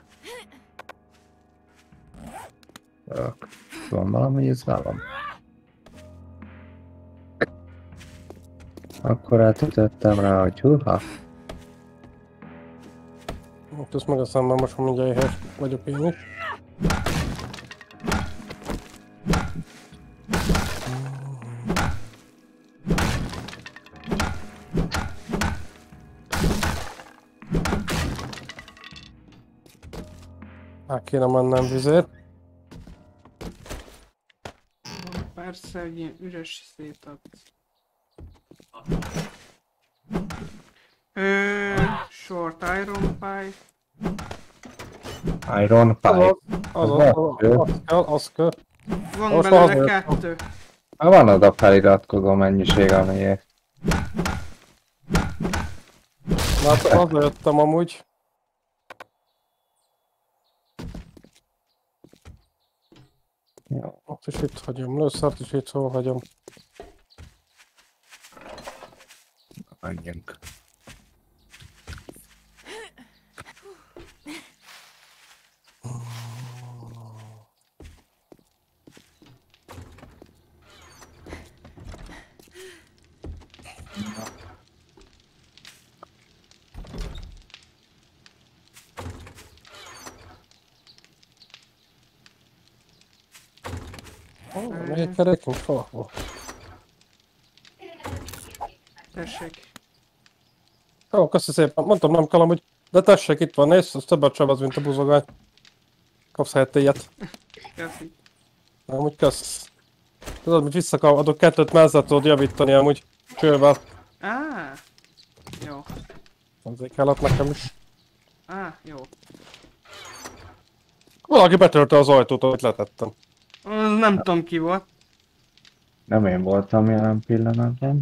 Van valami izgalom? Akkor átütöttem rá, hogy húha. Ezt meg a szemben most mindjárt éhes vagyok én is. Át kéne mennem vizét. Persze, hogy ilyen üres szétadsz. Short iron pipe. Iron pipe. Az kell. Van Most belőle hazajött. 2. Van oda feliratkozó mennyiség, amiért. Hát azzal jöttem amúgy. Jó. Ott is itt hagyom, lőszert is itt hol hagyom. Menjünk. Melyik kerekünk valahol? Tessék. Jó, köszi szépen. Mondtam, nem kell amúgy. De tessék, itt van, nézd, az többet sem az, mint a buzogány. Kapsz helyette ilyet. Köszi. Amúgy kösz. Tudod, hogy visszaadok kettőt, mert ezzel tudod javítani amúgy csővel. Jó. Azért kellett nekem is. Jó. Valaki betörte az ajtót, amit letettem. Az nem tudom ki volt. Nem én voltam jelen pillanatban.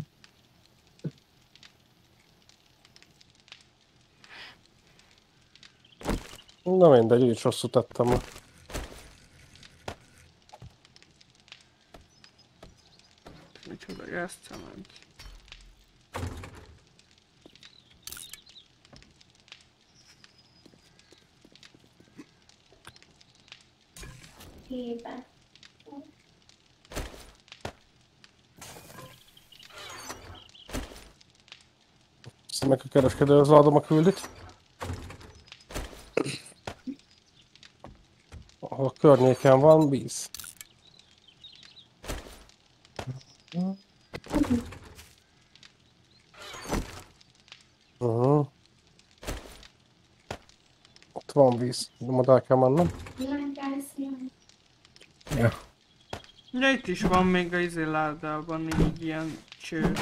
Na mindegy, úgyis rosszul tettem ma. Micsoda gázcement. Hébe. Meg a kereskedőhöz adom a küldit. Ahol a környéken van víz. Ott van víz, de majd el kell mennem. Ja. Ja, itt is van még a ládában így ilyen cső.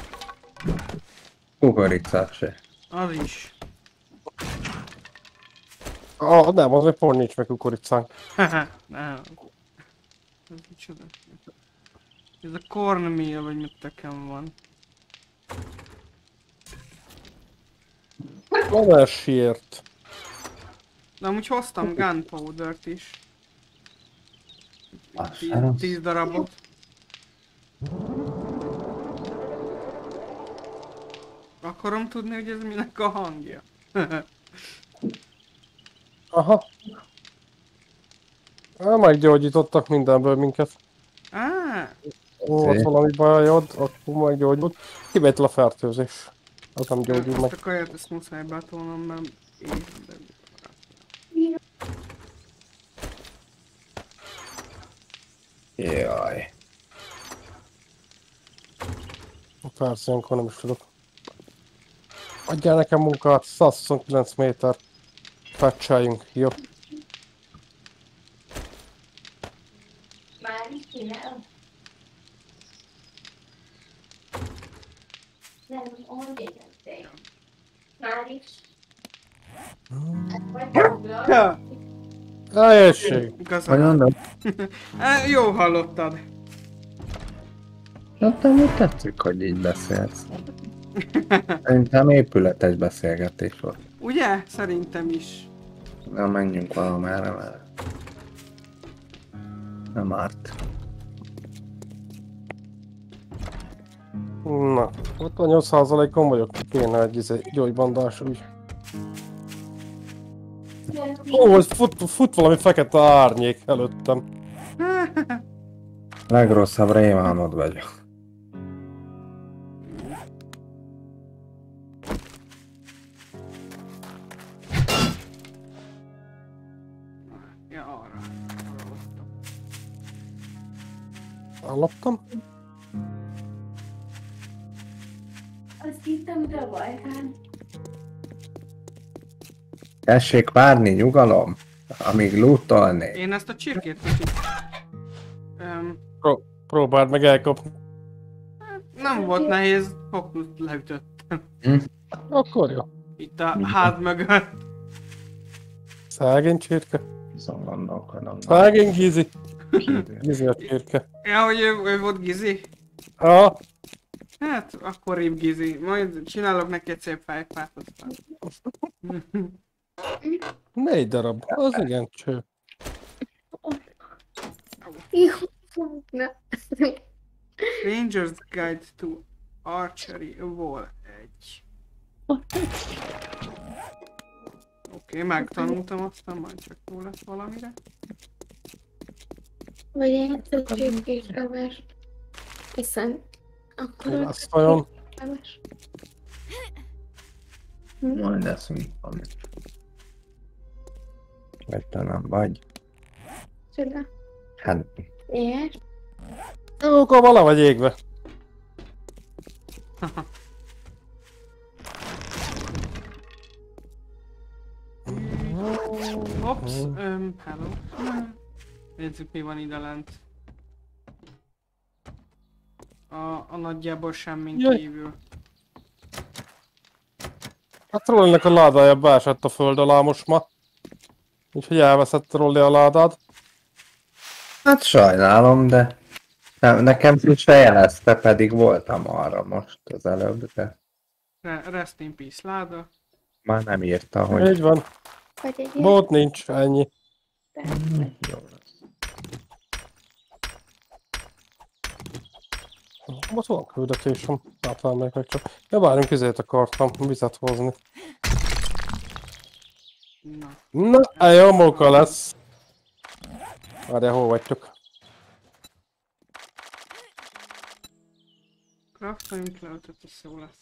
Kukoricát se. Az is. Nem, azért pont nincs meg kukoricánk. Nem. Ez micsoda? Ez a cornmeal, vagy mit nekem van. Van ez sírt. De amúgy hoztam gunpowdert is. Az se rossz. 10 darabot. Akarom tudni, hogy ez minek a hangja. Aha. Meggyógyítottak mindenből minket. Volt valami bajod, akkor meggyógyult. Kivétel a fertőzés. Az nem gyógyul Ezt meg. a kaját ezt muszáj betolnom, mert én... Jaj. Persze, ilyenkor nem is tudok. Adjál nekem munkát, 129 méter. Fetcseljünk, jó. Már is csinálom. Nem, onde nem. Már is. Eljösség! Igazán. Mondom, Jó hallottad. hogy tetszik, hogy így beszélsz. Szerintem épületes beszélgetés volt. Ugye? Szerintem is. Na, menjünk valamerre, mert nem árt. Na, 68%-on vagyok, kéne egy gyógybandás úgy. Ó, fut valami fekete árnyék előttem. Legrosszabb rémálmod vagyok. Ja, arra. Elloptam? Azt hittem, te voltál. Tessék várni, nyugalom! Amíg lootolni. Én ezt a csirkét kicsit... Próbáld meg elkapni. Nem volt nehéz, fókuszt leütöttem. Akkor jó. Itt a ház mögött. Szegény csirke. Viszont gondolkodom. Szegény Gizi. Gizi a csirke. Ja, hogy ő volt Gizi? Ah, Hát, akkor rip Gizi. Majd csinálok neki egy szép fejfát, aztán. 4 darab. Az igen cső. Jó, na. Ranger's Guide to Archery Wall 1. Oké, megtanultam, aztán majd csak jó lesz valamire. Vagy én többség és leves. Hiszen akkor Azt olyan. leves. Majd leszünk valamit. Vagy te nem vagy. Csoda. Hát, Miért? Jó, akkor vala vagy égve. Ops, hello. Nézzük mi van ide lent. A nagyjából semmin Jaj. kívül. Hát Rollinek a ládája beesett a föld alá most ma. Úgyhogy elveszett Rolli a ládát. hát sajnálom, de nekem se jelezte, pedig voltam arra most az előbb, de Rest in peace, láda. már nem írta, hogy Így van. Vagy egy Bót nincs, ennyi. jó lesz. Most van küldetésem. Általán még meg csak. Ja, várjunk, ezért akartam vizet hozni. Na, Na, jó móka lesz. Várjál, hol vagytok? craftoljunk le, ötöt, ez jó lesz.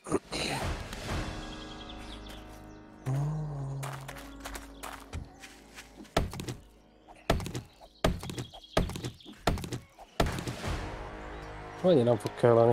Annyi nem fog kelleni.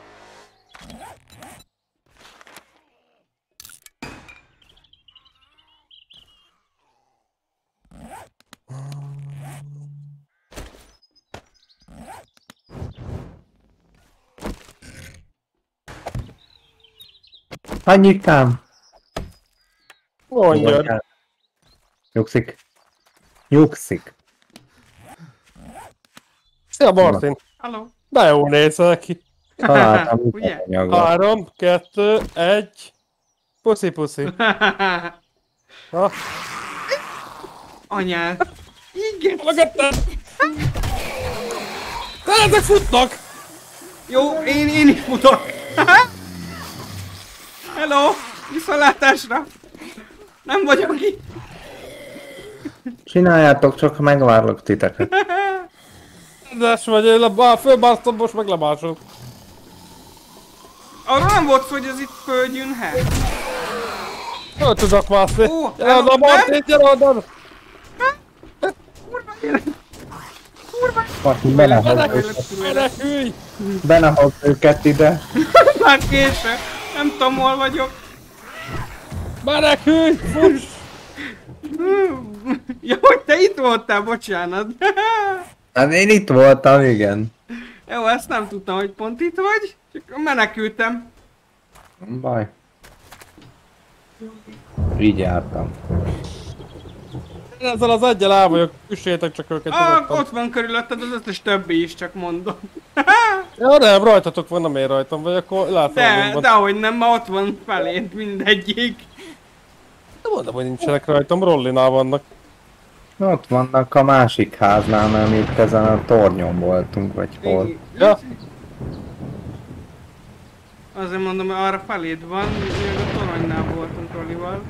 Anyikám! Mondjad. Nyugszik. Nyugszik. Szia Martin! Hello! De jó nézel ki. Találtam Ugye? anyagot. 3, 2, 1. Puszi puszi. Ha, Anyád! Igen! mögötted! De ezek futnak! Jó, én is futok! Hello! Viszontlátásra! Nem vagyok itt! Csináljátok, csak megvárlak titeket. Des vagy, én fölbásztom, most meg lebások. Arra nem volt szó, hogy ez itt földjön, hát? Föl tudok mászni. Ó, Gyere oda, Martin, gyere oda! Martin, Menekülj! benehoz őket ide. Már késő! Nem tudom, hol vagyok. Menekülj! Fuss! Ja, hogy te itt voltál, bocsánat. Hát én itt voltam, igen. Jó, ezt nem tudtam, hogy pont itt vagy. Csak menekültem. Nem baj. Így jártam. Ezzel az egyel el vagyok, üssétek csak őket nyugodtan. Ott van körülötted az összes többi is, csak mondom. Ja nem, rajtatok van, nem én rajtam vagy, akkor látom. Dehogy nem, ma ott van felénk mindegyik. Nem mondom, hogy nincsenek rajtam, Rollinál vannak. Ott vannak a másik háznál, nem itt ezen a tornyon voltunk, vagy hol. Ja, Azért mondom, hogy arra feléd van, még a toronynál voltunk Rolival.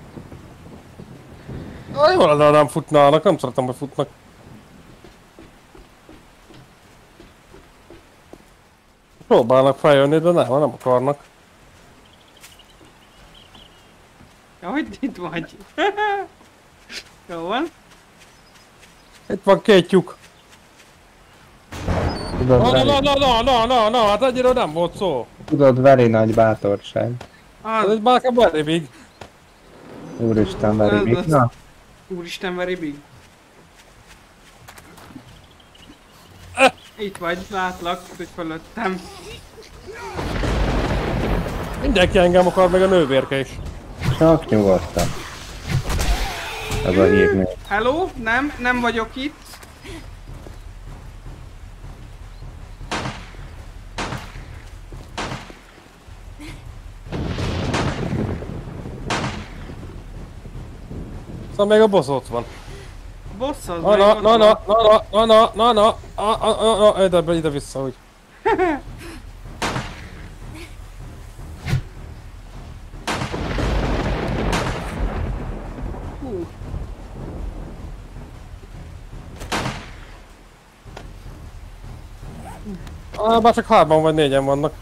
jó lenne, ha nem futnának, nem szeretem, hogy futnak. Próbálnak feljönni, de nem akarnak. Ja, hogy itt vagy? Jó van. Itt van két lyuk. Tudod, Hát ennyire nem volt szó. tudod, veri nagy bátorság. Ez Az, egy már nekem very big. Úristen, veri Ez big. az. Na, Úristen, very big. Itt vagy, látlak, hogy fölöttem. Mindenki engem akar, meg a nővérke is. Csak nyugodtan. Ez a hírnév. Hello? Nem vagyok itt. Szóval még a boss ott van. Boss az Na, meg na, ott na, van. ide vissza, úgy. Hú, Bár csak 3 vagy 4-en vannak.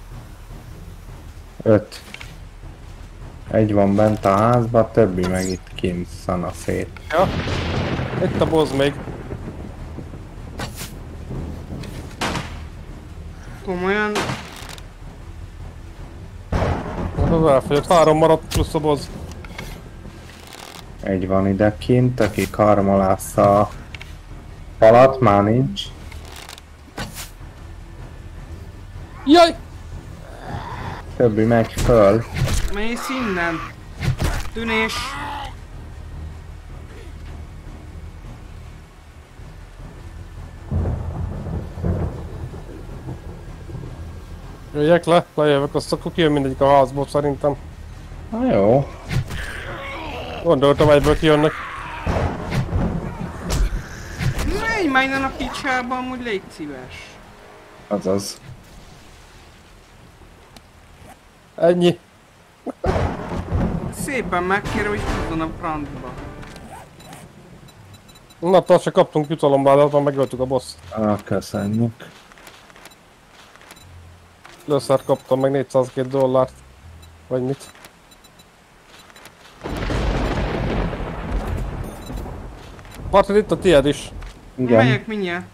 5. Egy van bent a házba, többi meg itt kint szana szét. Ja. Itt a boss még. komolyan. Az elfogyott, 3 maradt plusz a boss. Egy van ide kint, aki karmolásza a falat, már nincs. Jaj! Többi megy föl. Mész innen. Tűnés. Jöjjek le, lejövök, azt akkor kijön mindegyik a házból szerintem. Na jó. Gondoltam egyből kijönnek. Menj már innen a picsába, amúgy légy szíves. Azaz. Ennyi. Szépen megkérem, hogy húzzon a francba. Na, azt se kaptunk jutalomvállalat, megöltük a boss. Köszönjük. Először kaptam meg $402. Vagy mit. Martin, itt a tiéd is. Igen. Megyek mindjárt.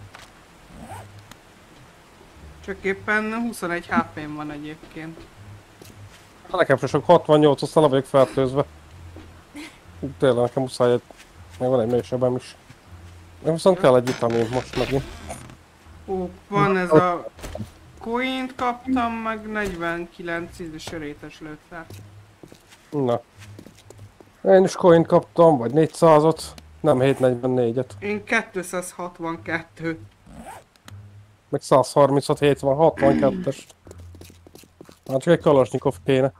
Csak éppen 21 HP-m van egyébként. Hát nekem sem sok 68, aztán le vagyok fertőzve. Tényleg nekem muszáj egy... Meg van egy mélysebem is. Nekem viszont kell egy vitamin most megint. Ó, van ez a... Coint kaptam, meg 49 sörétes lőttel. Na. Én is coin kaptam, vagy 400-ot. Nem 744-et. Én 262. Meg 136, 70, 62-es. Hát csak egy Kalasnyikov kéne.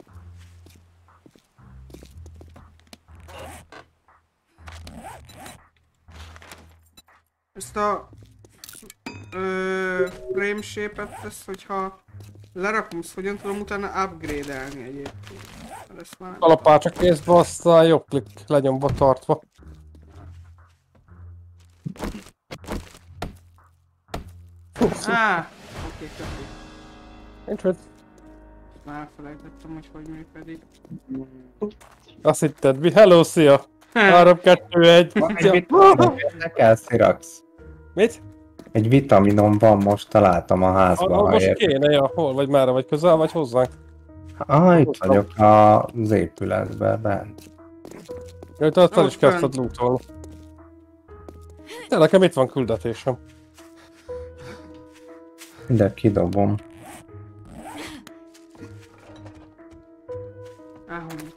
Ezt a... frame shape-et, ezt hogyha lerakom, azt hogyan tudom utána upgrade-elni egyébként. Ezt már... Kalapácsa kézbe, aztán jobb klik lenyomva tartva. Oké, köszi. Nincs mit. Már elfelejtettem, hogy hogy működik. Azt hitted, hello, szia! 3, 2, 1. Ne kell Szirax. Mit? Egy vitaminom van, most találtam a házban. Most kéne, ja, hol vagy, merre vagy, közel vagy hozzánk? Itt vagyok az épületben bent. Jaj, te azt el is kezdted lootolni. De nekem itt van küldetésem. Ide kidobom. Ahogy.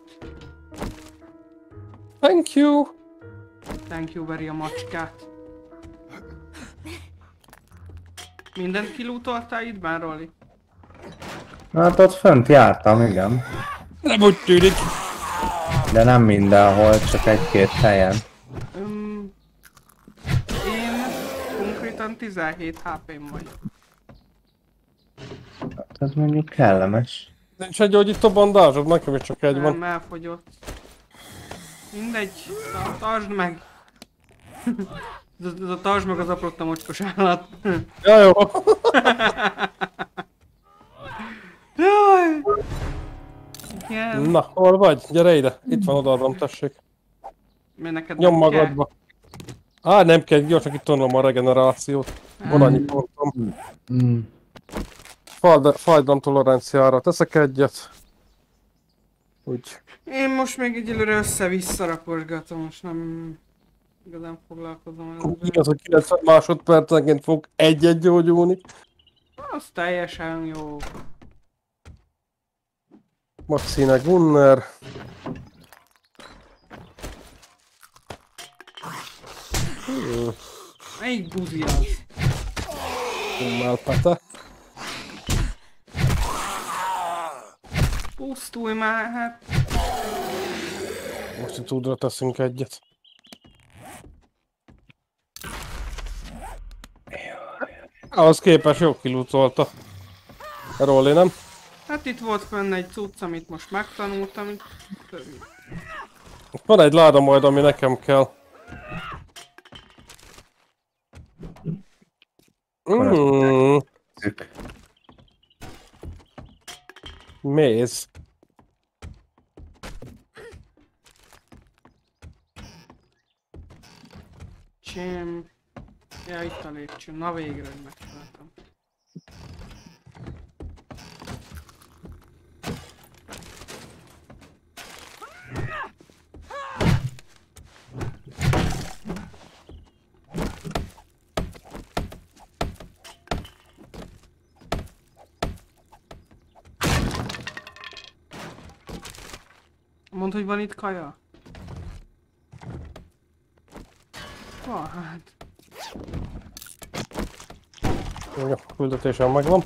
Thank you! Thank you very much, Mindent kilútoltál itt már, Rolli? Hát ott fönt jártam, igen. Nem úgy tűnik. De nem mindenhol, csak egy-két helyen. Én konkrétan 17 HP-m vagyok. Hát ez mondjuk kellemes. Nincs egy gyógyító bandázsod, nekem is csak egy van. Nem, elfogyott. Mindegy, tartsd meg. Tartsd meg az aprott a mocskos állat. Ja, jó. Jaj! Igen. Na, hol vagy? Gyere ide. Itt van, odaadom, tessék. Mert neked Nyom nem kell? magadba. Nem kell, jó, csak itt tanulom a regenerációt. Van annyi pontom. Fájdalom toleranciára teszek egyet. Úgy. Én most még egyelőre össze-vissza raposgatom, most nem igazán foglalkozom ezzel. Igaz, hogy 90 másodpercenként fog egy-egy gyógyulni. Az teljesen jó. Maxine Gunner. Melyik buzi az? Melpete. Pusztulj már, hát. Most itt údra teszünk egyet. Ahhoz képest jó kilutolta. Rolli, nem? Hát itt volt benne egy cucc, amit most megtanultam. Van egy láda majd, ami nekem kell. Szük. Méz. Csém. Ja, itt a lépcső. Na végre, hogy megtaláltam. Mondd, hogy van itt kaja? Van, hát. Jó, küldetésem megvan.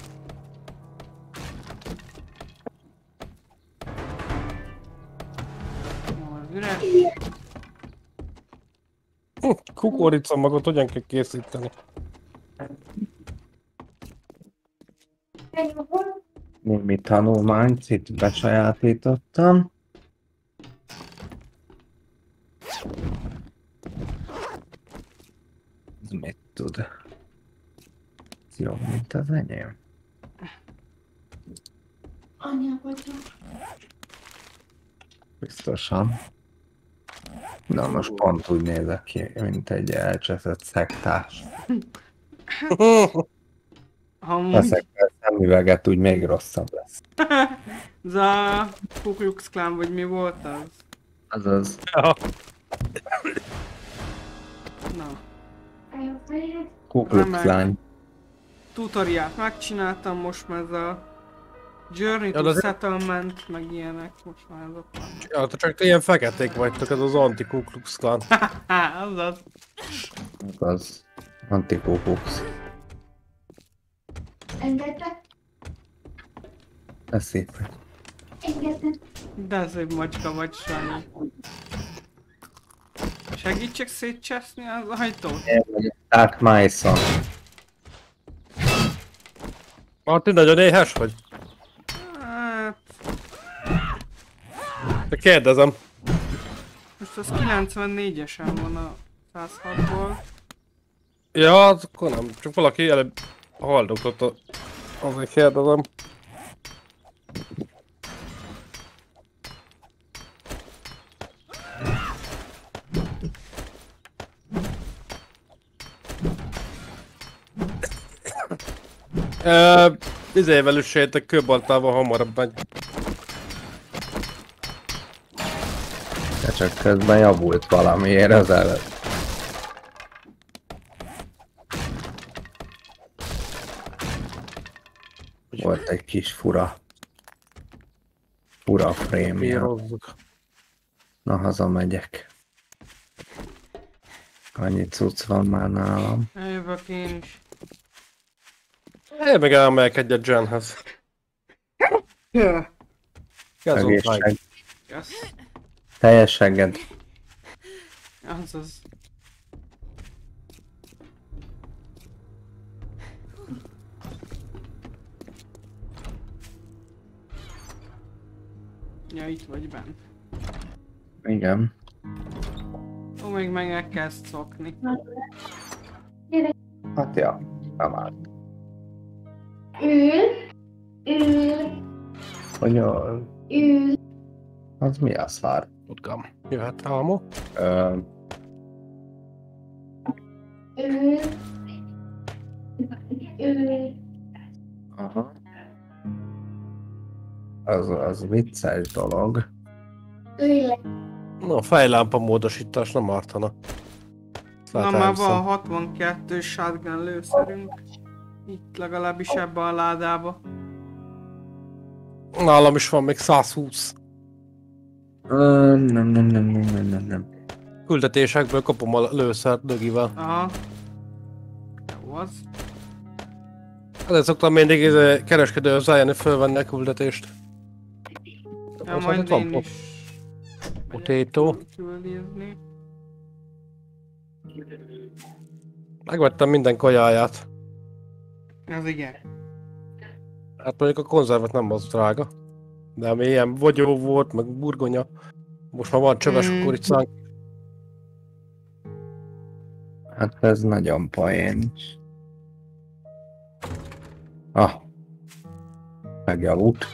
Az üres. Kukorica magot hogyan kell készíteni? Némi tanulmányt itt besajátítottam. Ez mit tud? Jó, mint az enyém. Anya vagyok. Biztosan. Na most pont úgy nézek ki, mint egy elcseszett szektás. Amúgy. Veszek fel szemüveget, úgy még rosszabb lesz. Ez a Ku Klux Klan, vagy mi volt az? Azaz. Ja. Na. Ku Klux Klan. Tutoriát megcsináltam, most már ez a Journey Ja, to az- Settlement, meg ilyenek, most már azok vannak. Ja, te csak ilyen feketék vagytok, ez az anti-Ku Klux Klan. Há, azaz. Az Anti-Ku Klux. Engedtek? Ez szép. Engedtek. De szép macska vagy, Sanyi. Segítsek szétcseszni az ajtót? Én vagyok Dark Mason. Martin, nagyon éhes vagy? Hát, De kérdezem. most az 94-esen van a 106-ból. Ja, az akkor nem. Csak valaki előbb haldoklott, azért kérdezem. Izével üssétek, kőbaltával hamarabb megy. De csak közben javult valamiért az előtt. Volt egy kis fura frame-ja. Bírozzuk. Na, hazamegyek. Annyi cucc van már nálam. Eljövök én is. Én meg elmegyek egyet Jenhez. Yeah. Gesundheit. Yes. Teljes segged. Azaz. Ja, itt vagy bent. Igen. Ó, még megkezd szokni. Hát ja, nem áll. Ül. Ül. Hogy Ül. az mi az vár? Tudgam. Jöhet Álmo. Ül. Ül. Aha. Az vicces dolog. Ülj le. Na, fejlámpa módosítás nem ártana. Ezt Na lehet már elhiszem. van 62-s shotgun lőszerünk. Itt legalábbis ebbe a ládába. Nálam is van még 120. Nem. Küldetésekből kapom a lőszert dögivel. Aha. Jó az. Ezért szoktam mindig kereskedő zájani fölvenni a küldetést. Ja, Most majd hát van én is. potato. Küldézni. Megvettem minden kajáját. Az igen. Hát mondjuk a konzervet nem az drága. De ami ilyen vagyó volt, meg burgonya. Most már van csöves kukoricánk. Hát ez nagyon poén. Ah. Megjavult.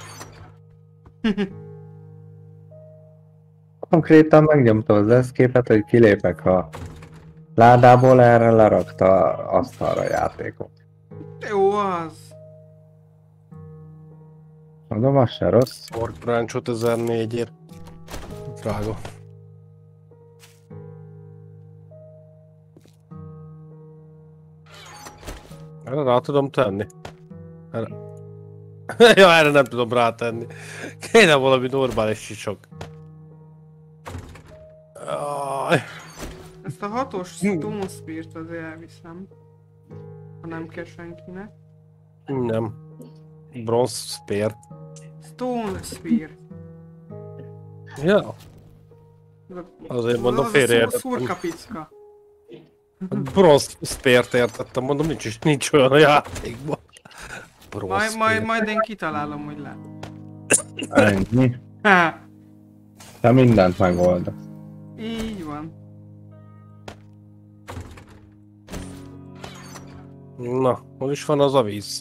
Konkrétan megnyomta az eszképet, hogy kilépek a ládából, erre lerakta asztalra játékot. Jó az. Mondom, az se rossz. Workbranchot 1004-ért. Drága. Erre rá tudom tenni. Erre... ja, erre nem tudom rátenni. Kéne valami normális sisok. Jaj. Ezt a 6-os Stone Spear-t azért elviszem. Ha nem kell senkinek. Nem. Bronze Spear. Stone Spear. Ja. Azért mondom, Az a félreértettem. szurkapicka. Bronze Spear-t értettem, mondom, nincs olyan a játékban. Bronze Spear. Majd én kitalálom, hogy le. Ennyi. Ha, Te mindent megold. így van. Na, hol is van az a víz?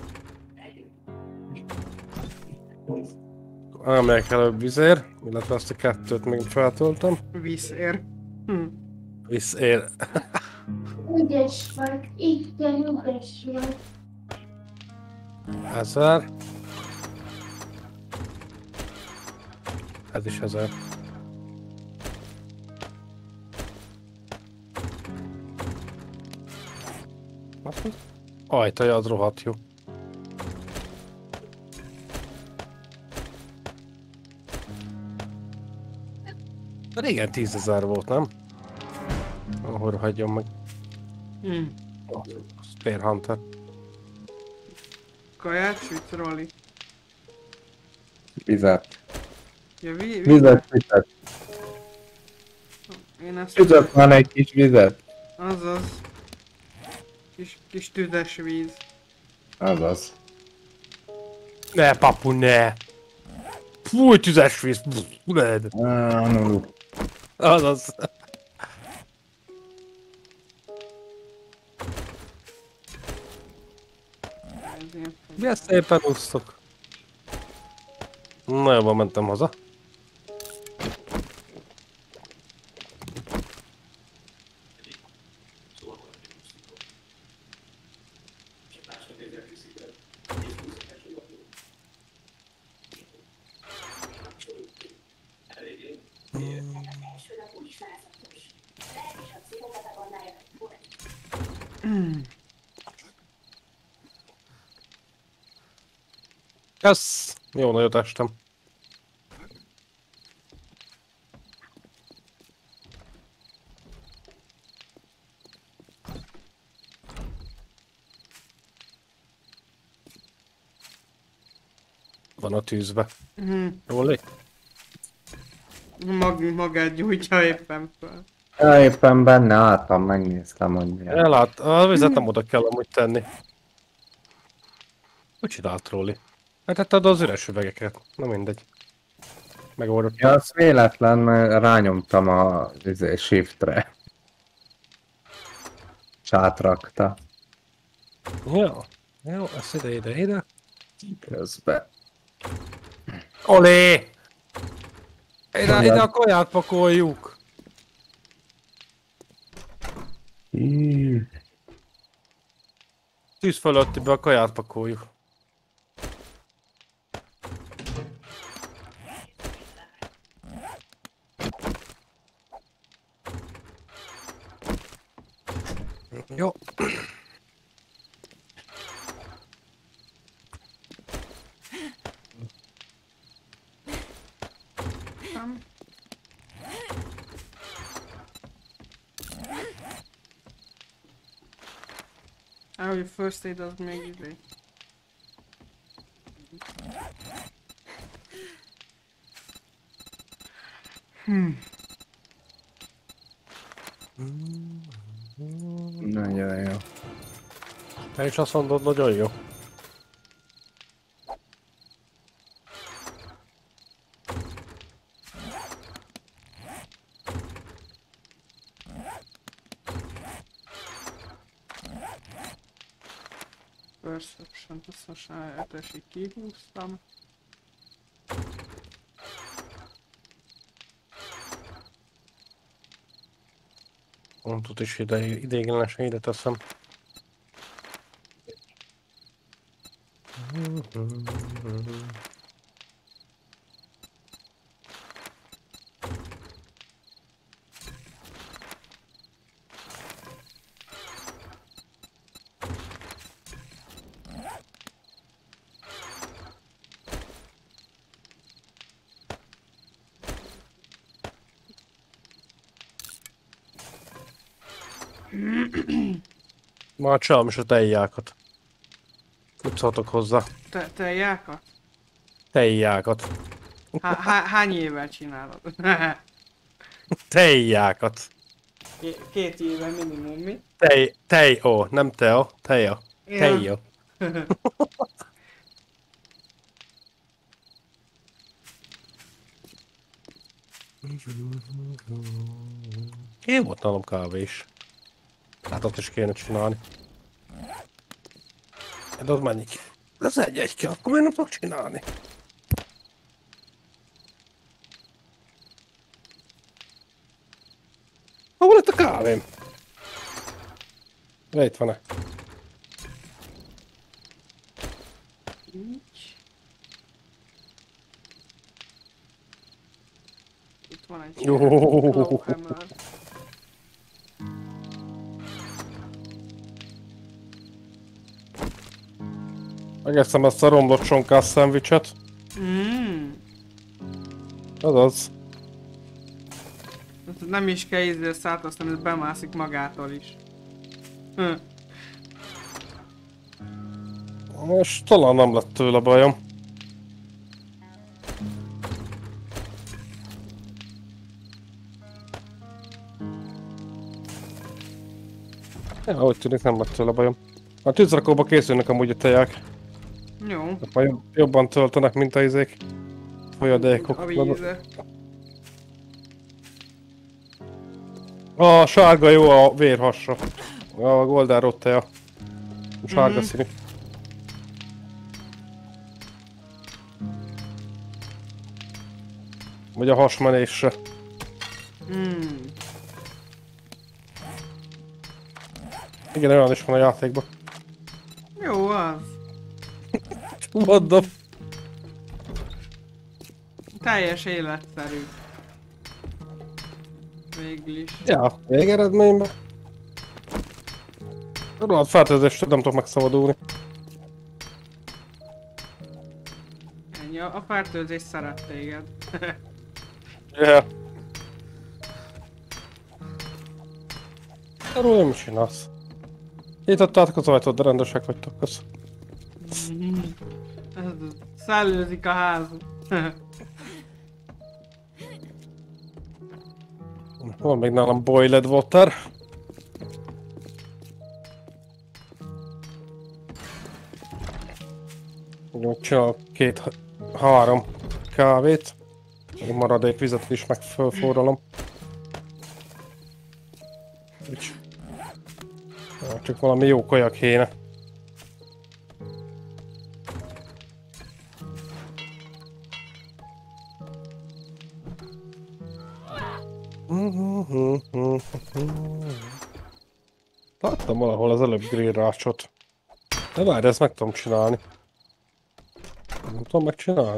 Elmegyek előbb vizér, illetve azt a kettőt még feltöltöm. Vízér. Vízér. Ügyes vagy. Igen, ügyes vagy. 1000. Ez is 1000. Ajtaja az rohadt jó. Régen 10 000 volt, nem? Ahol hagyjon meg. Spear Hunter. Kaját süt, Rolli. Vizet. Ja, Vizet. Én ezt... Vizet, van egy kis vizet. Azaz. Kis tüzes víz. Azaz. Ne, papu, ne! Fúj, tüzes víz! Azaz. Ezért. Milyen szépen úsztok. Na, jobban mentem haza. Kösz! Jó nagyot estem. Van a tűzbe. Róli? Magát gyújtja éppen fel. Ja, éppen benne álltam, megnéztem, hogy milyen. Elát, a vizet nem oda kell amúgy tenni. Hogy csinált Róli? Megtetted az üres üvegeket. Na mindegy. Megoldott. Ja, az véletlen, mert rányomtam a shiftre. Sátrakta Jó. Jó, ezt ide. közben. Olé! Ide a kaját pakoljuk! Tűz fölöttibe a kaját pakoljuk. Jó. Nem. Hogy a first aid az még izé. Nagyon jó. Te is azt mondod, nagyon jó. Perception-t azt most már 5-esig kihúztam. Pontot is ideiglenesen ide teszem. Már csinálom is a tejjákat. Mit szóltok hozzá? Tejákat? Tejjákat. Hány évvel csinálod? Tejjákat. 2 éve minimum, mi? Ó, nem teo, teja. Ja. Teja. Én volt nálam kávé is. Hát ott is kéne csinálni. De az mennyi? Ez egy kell, akkor miért nem tudok csinálni? Hol lett a kávém? Itt van-e? Így. Itt van egy Jó. Clawhammer. Megeszem ezt a romlott sonkás szendvicset. Azaz. Nem is kell ízni ezt át, aztán ez bemászik magától is. Most talán nem lett tőle bajom. Ja, úgy tűnik nem lett tőle bajom. A tűzrakóba készülnek amúgy a teják. Jó. Már jobban töltenek, mint a izék. Folyadékok. A víze. A sárga jó a vérhasra. A Golden Rod teja. A sárga színű. Vagy a hasmenésre. Igen, olyan is van a játékban. Jó az. Mondom. Teljes életszerű. Végül is. Ja, végeredményben. Rohadt fertőzést nem tudok megszabadulni. Ennyi, a fertőzés szeret téged. Yeah. Arról nem is csinálsz. Nyitottátok az ajtót, de rendesek vagytok, kösz. Szellőzik a ház. Van még nálam boiled water. Csinálok 2-3 kávét. A maradék vizet is meg fölforralom. Csak valami jó kaja kéne. Láttam valahol az előbb grillrácsot. De várj, ezt meg tudom csinálni. Nem tudom megcsinálni.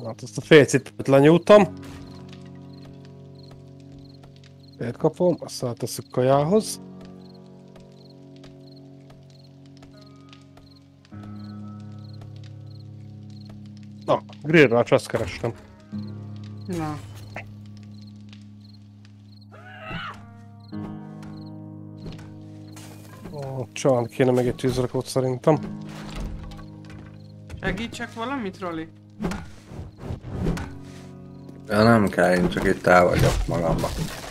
Hát azt a félcipőt lenyúltam. Elkapom, azt eltesszük kajához. Na, grillrács, azt kerestem. Na. Csán, kéne még egy tűzrakót szerintem. Segítsek valamit, Roli? Ja, nem kell, én csak itt el vagyok magamban.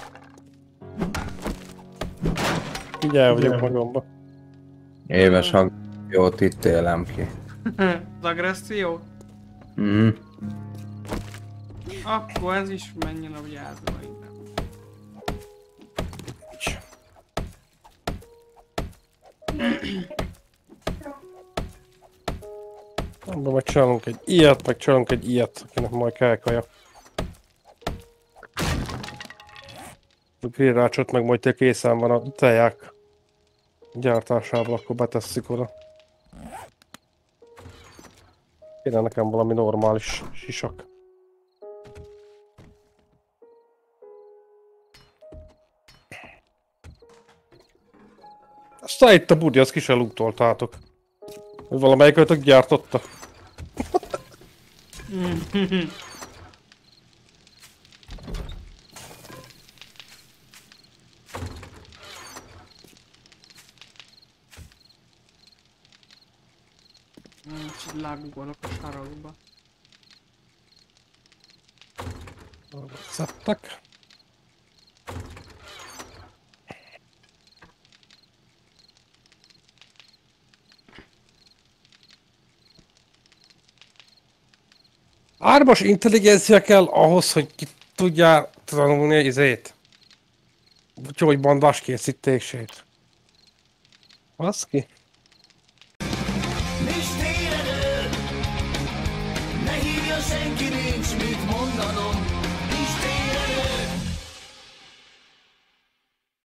Így el vagyok magamba. Éves jót itt élem ki. Az agresszió? Mhm. Akkor ez is menjen a gyászba innen. Abban majd csinálunk egy ilyet, meg csinálunk egy ilyet, akinek majd kell kaja. A grillrácsot meg majd készen van a teják gyártásával, akkor betesszük oda. Kéne nekem valami normális sisak. Aztán itt a budi, azt ki se lúgtoltátok. Valamelyikötök gyártotta? Kicsit lágugolok a sarokba. Szedtek. Ármas intelligencia kell ahhoz, hogy ki tudjál tanulni izét. Úgyhogy bandás készítését. Baszki. Ne hívja senki, nincs mit mondanom.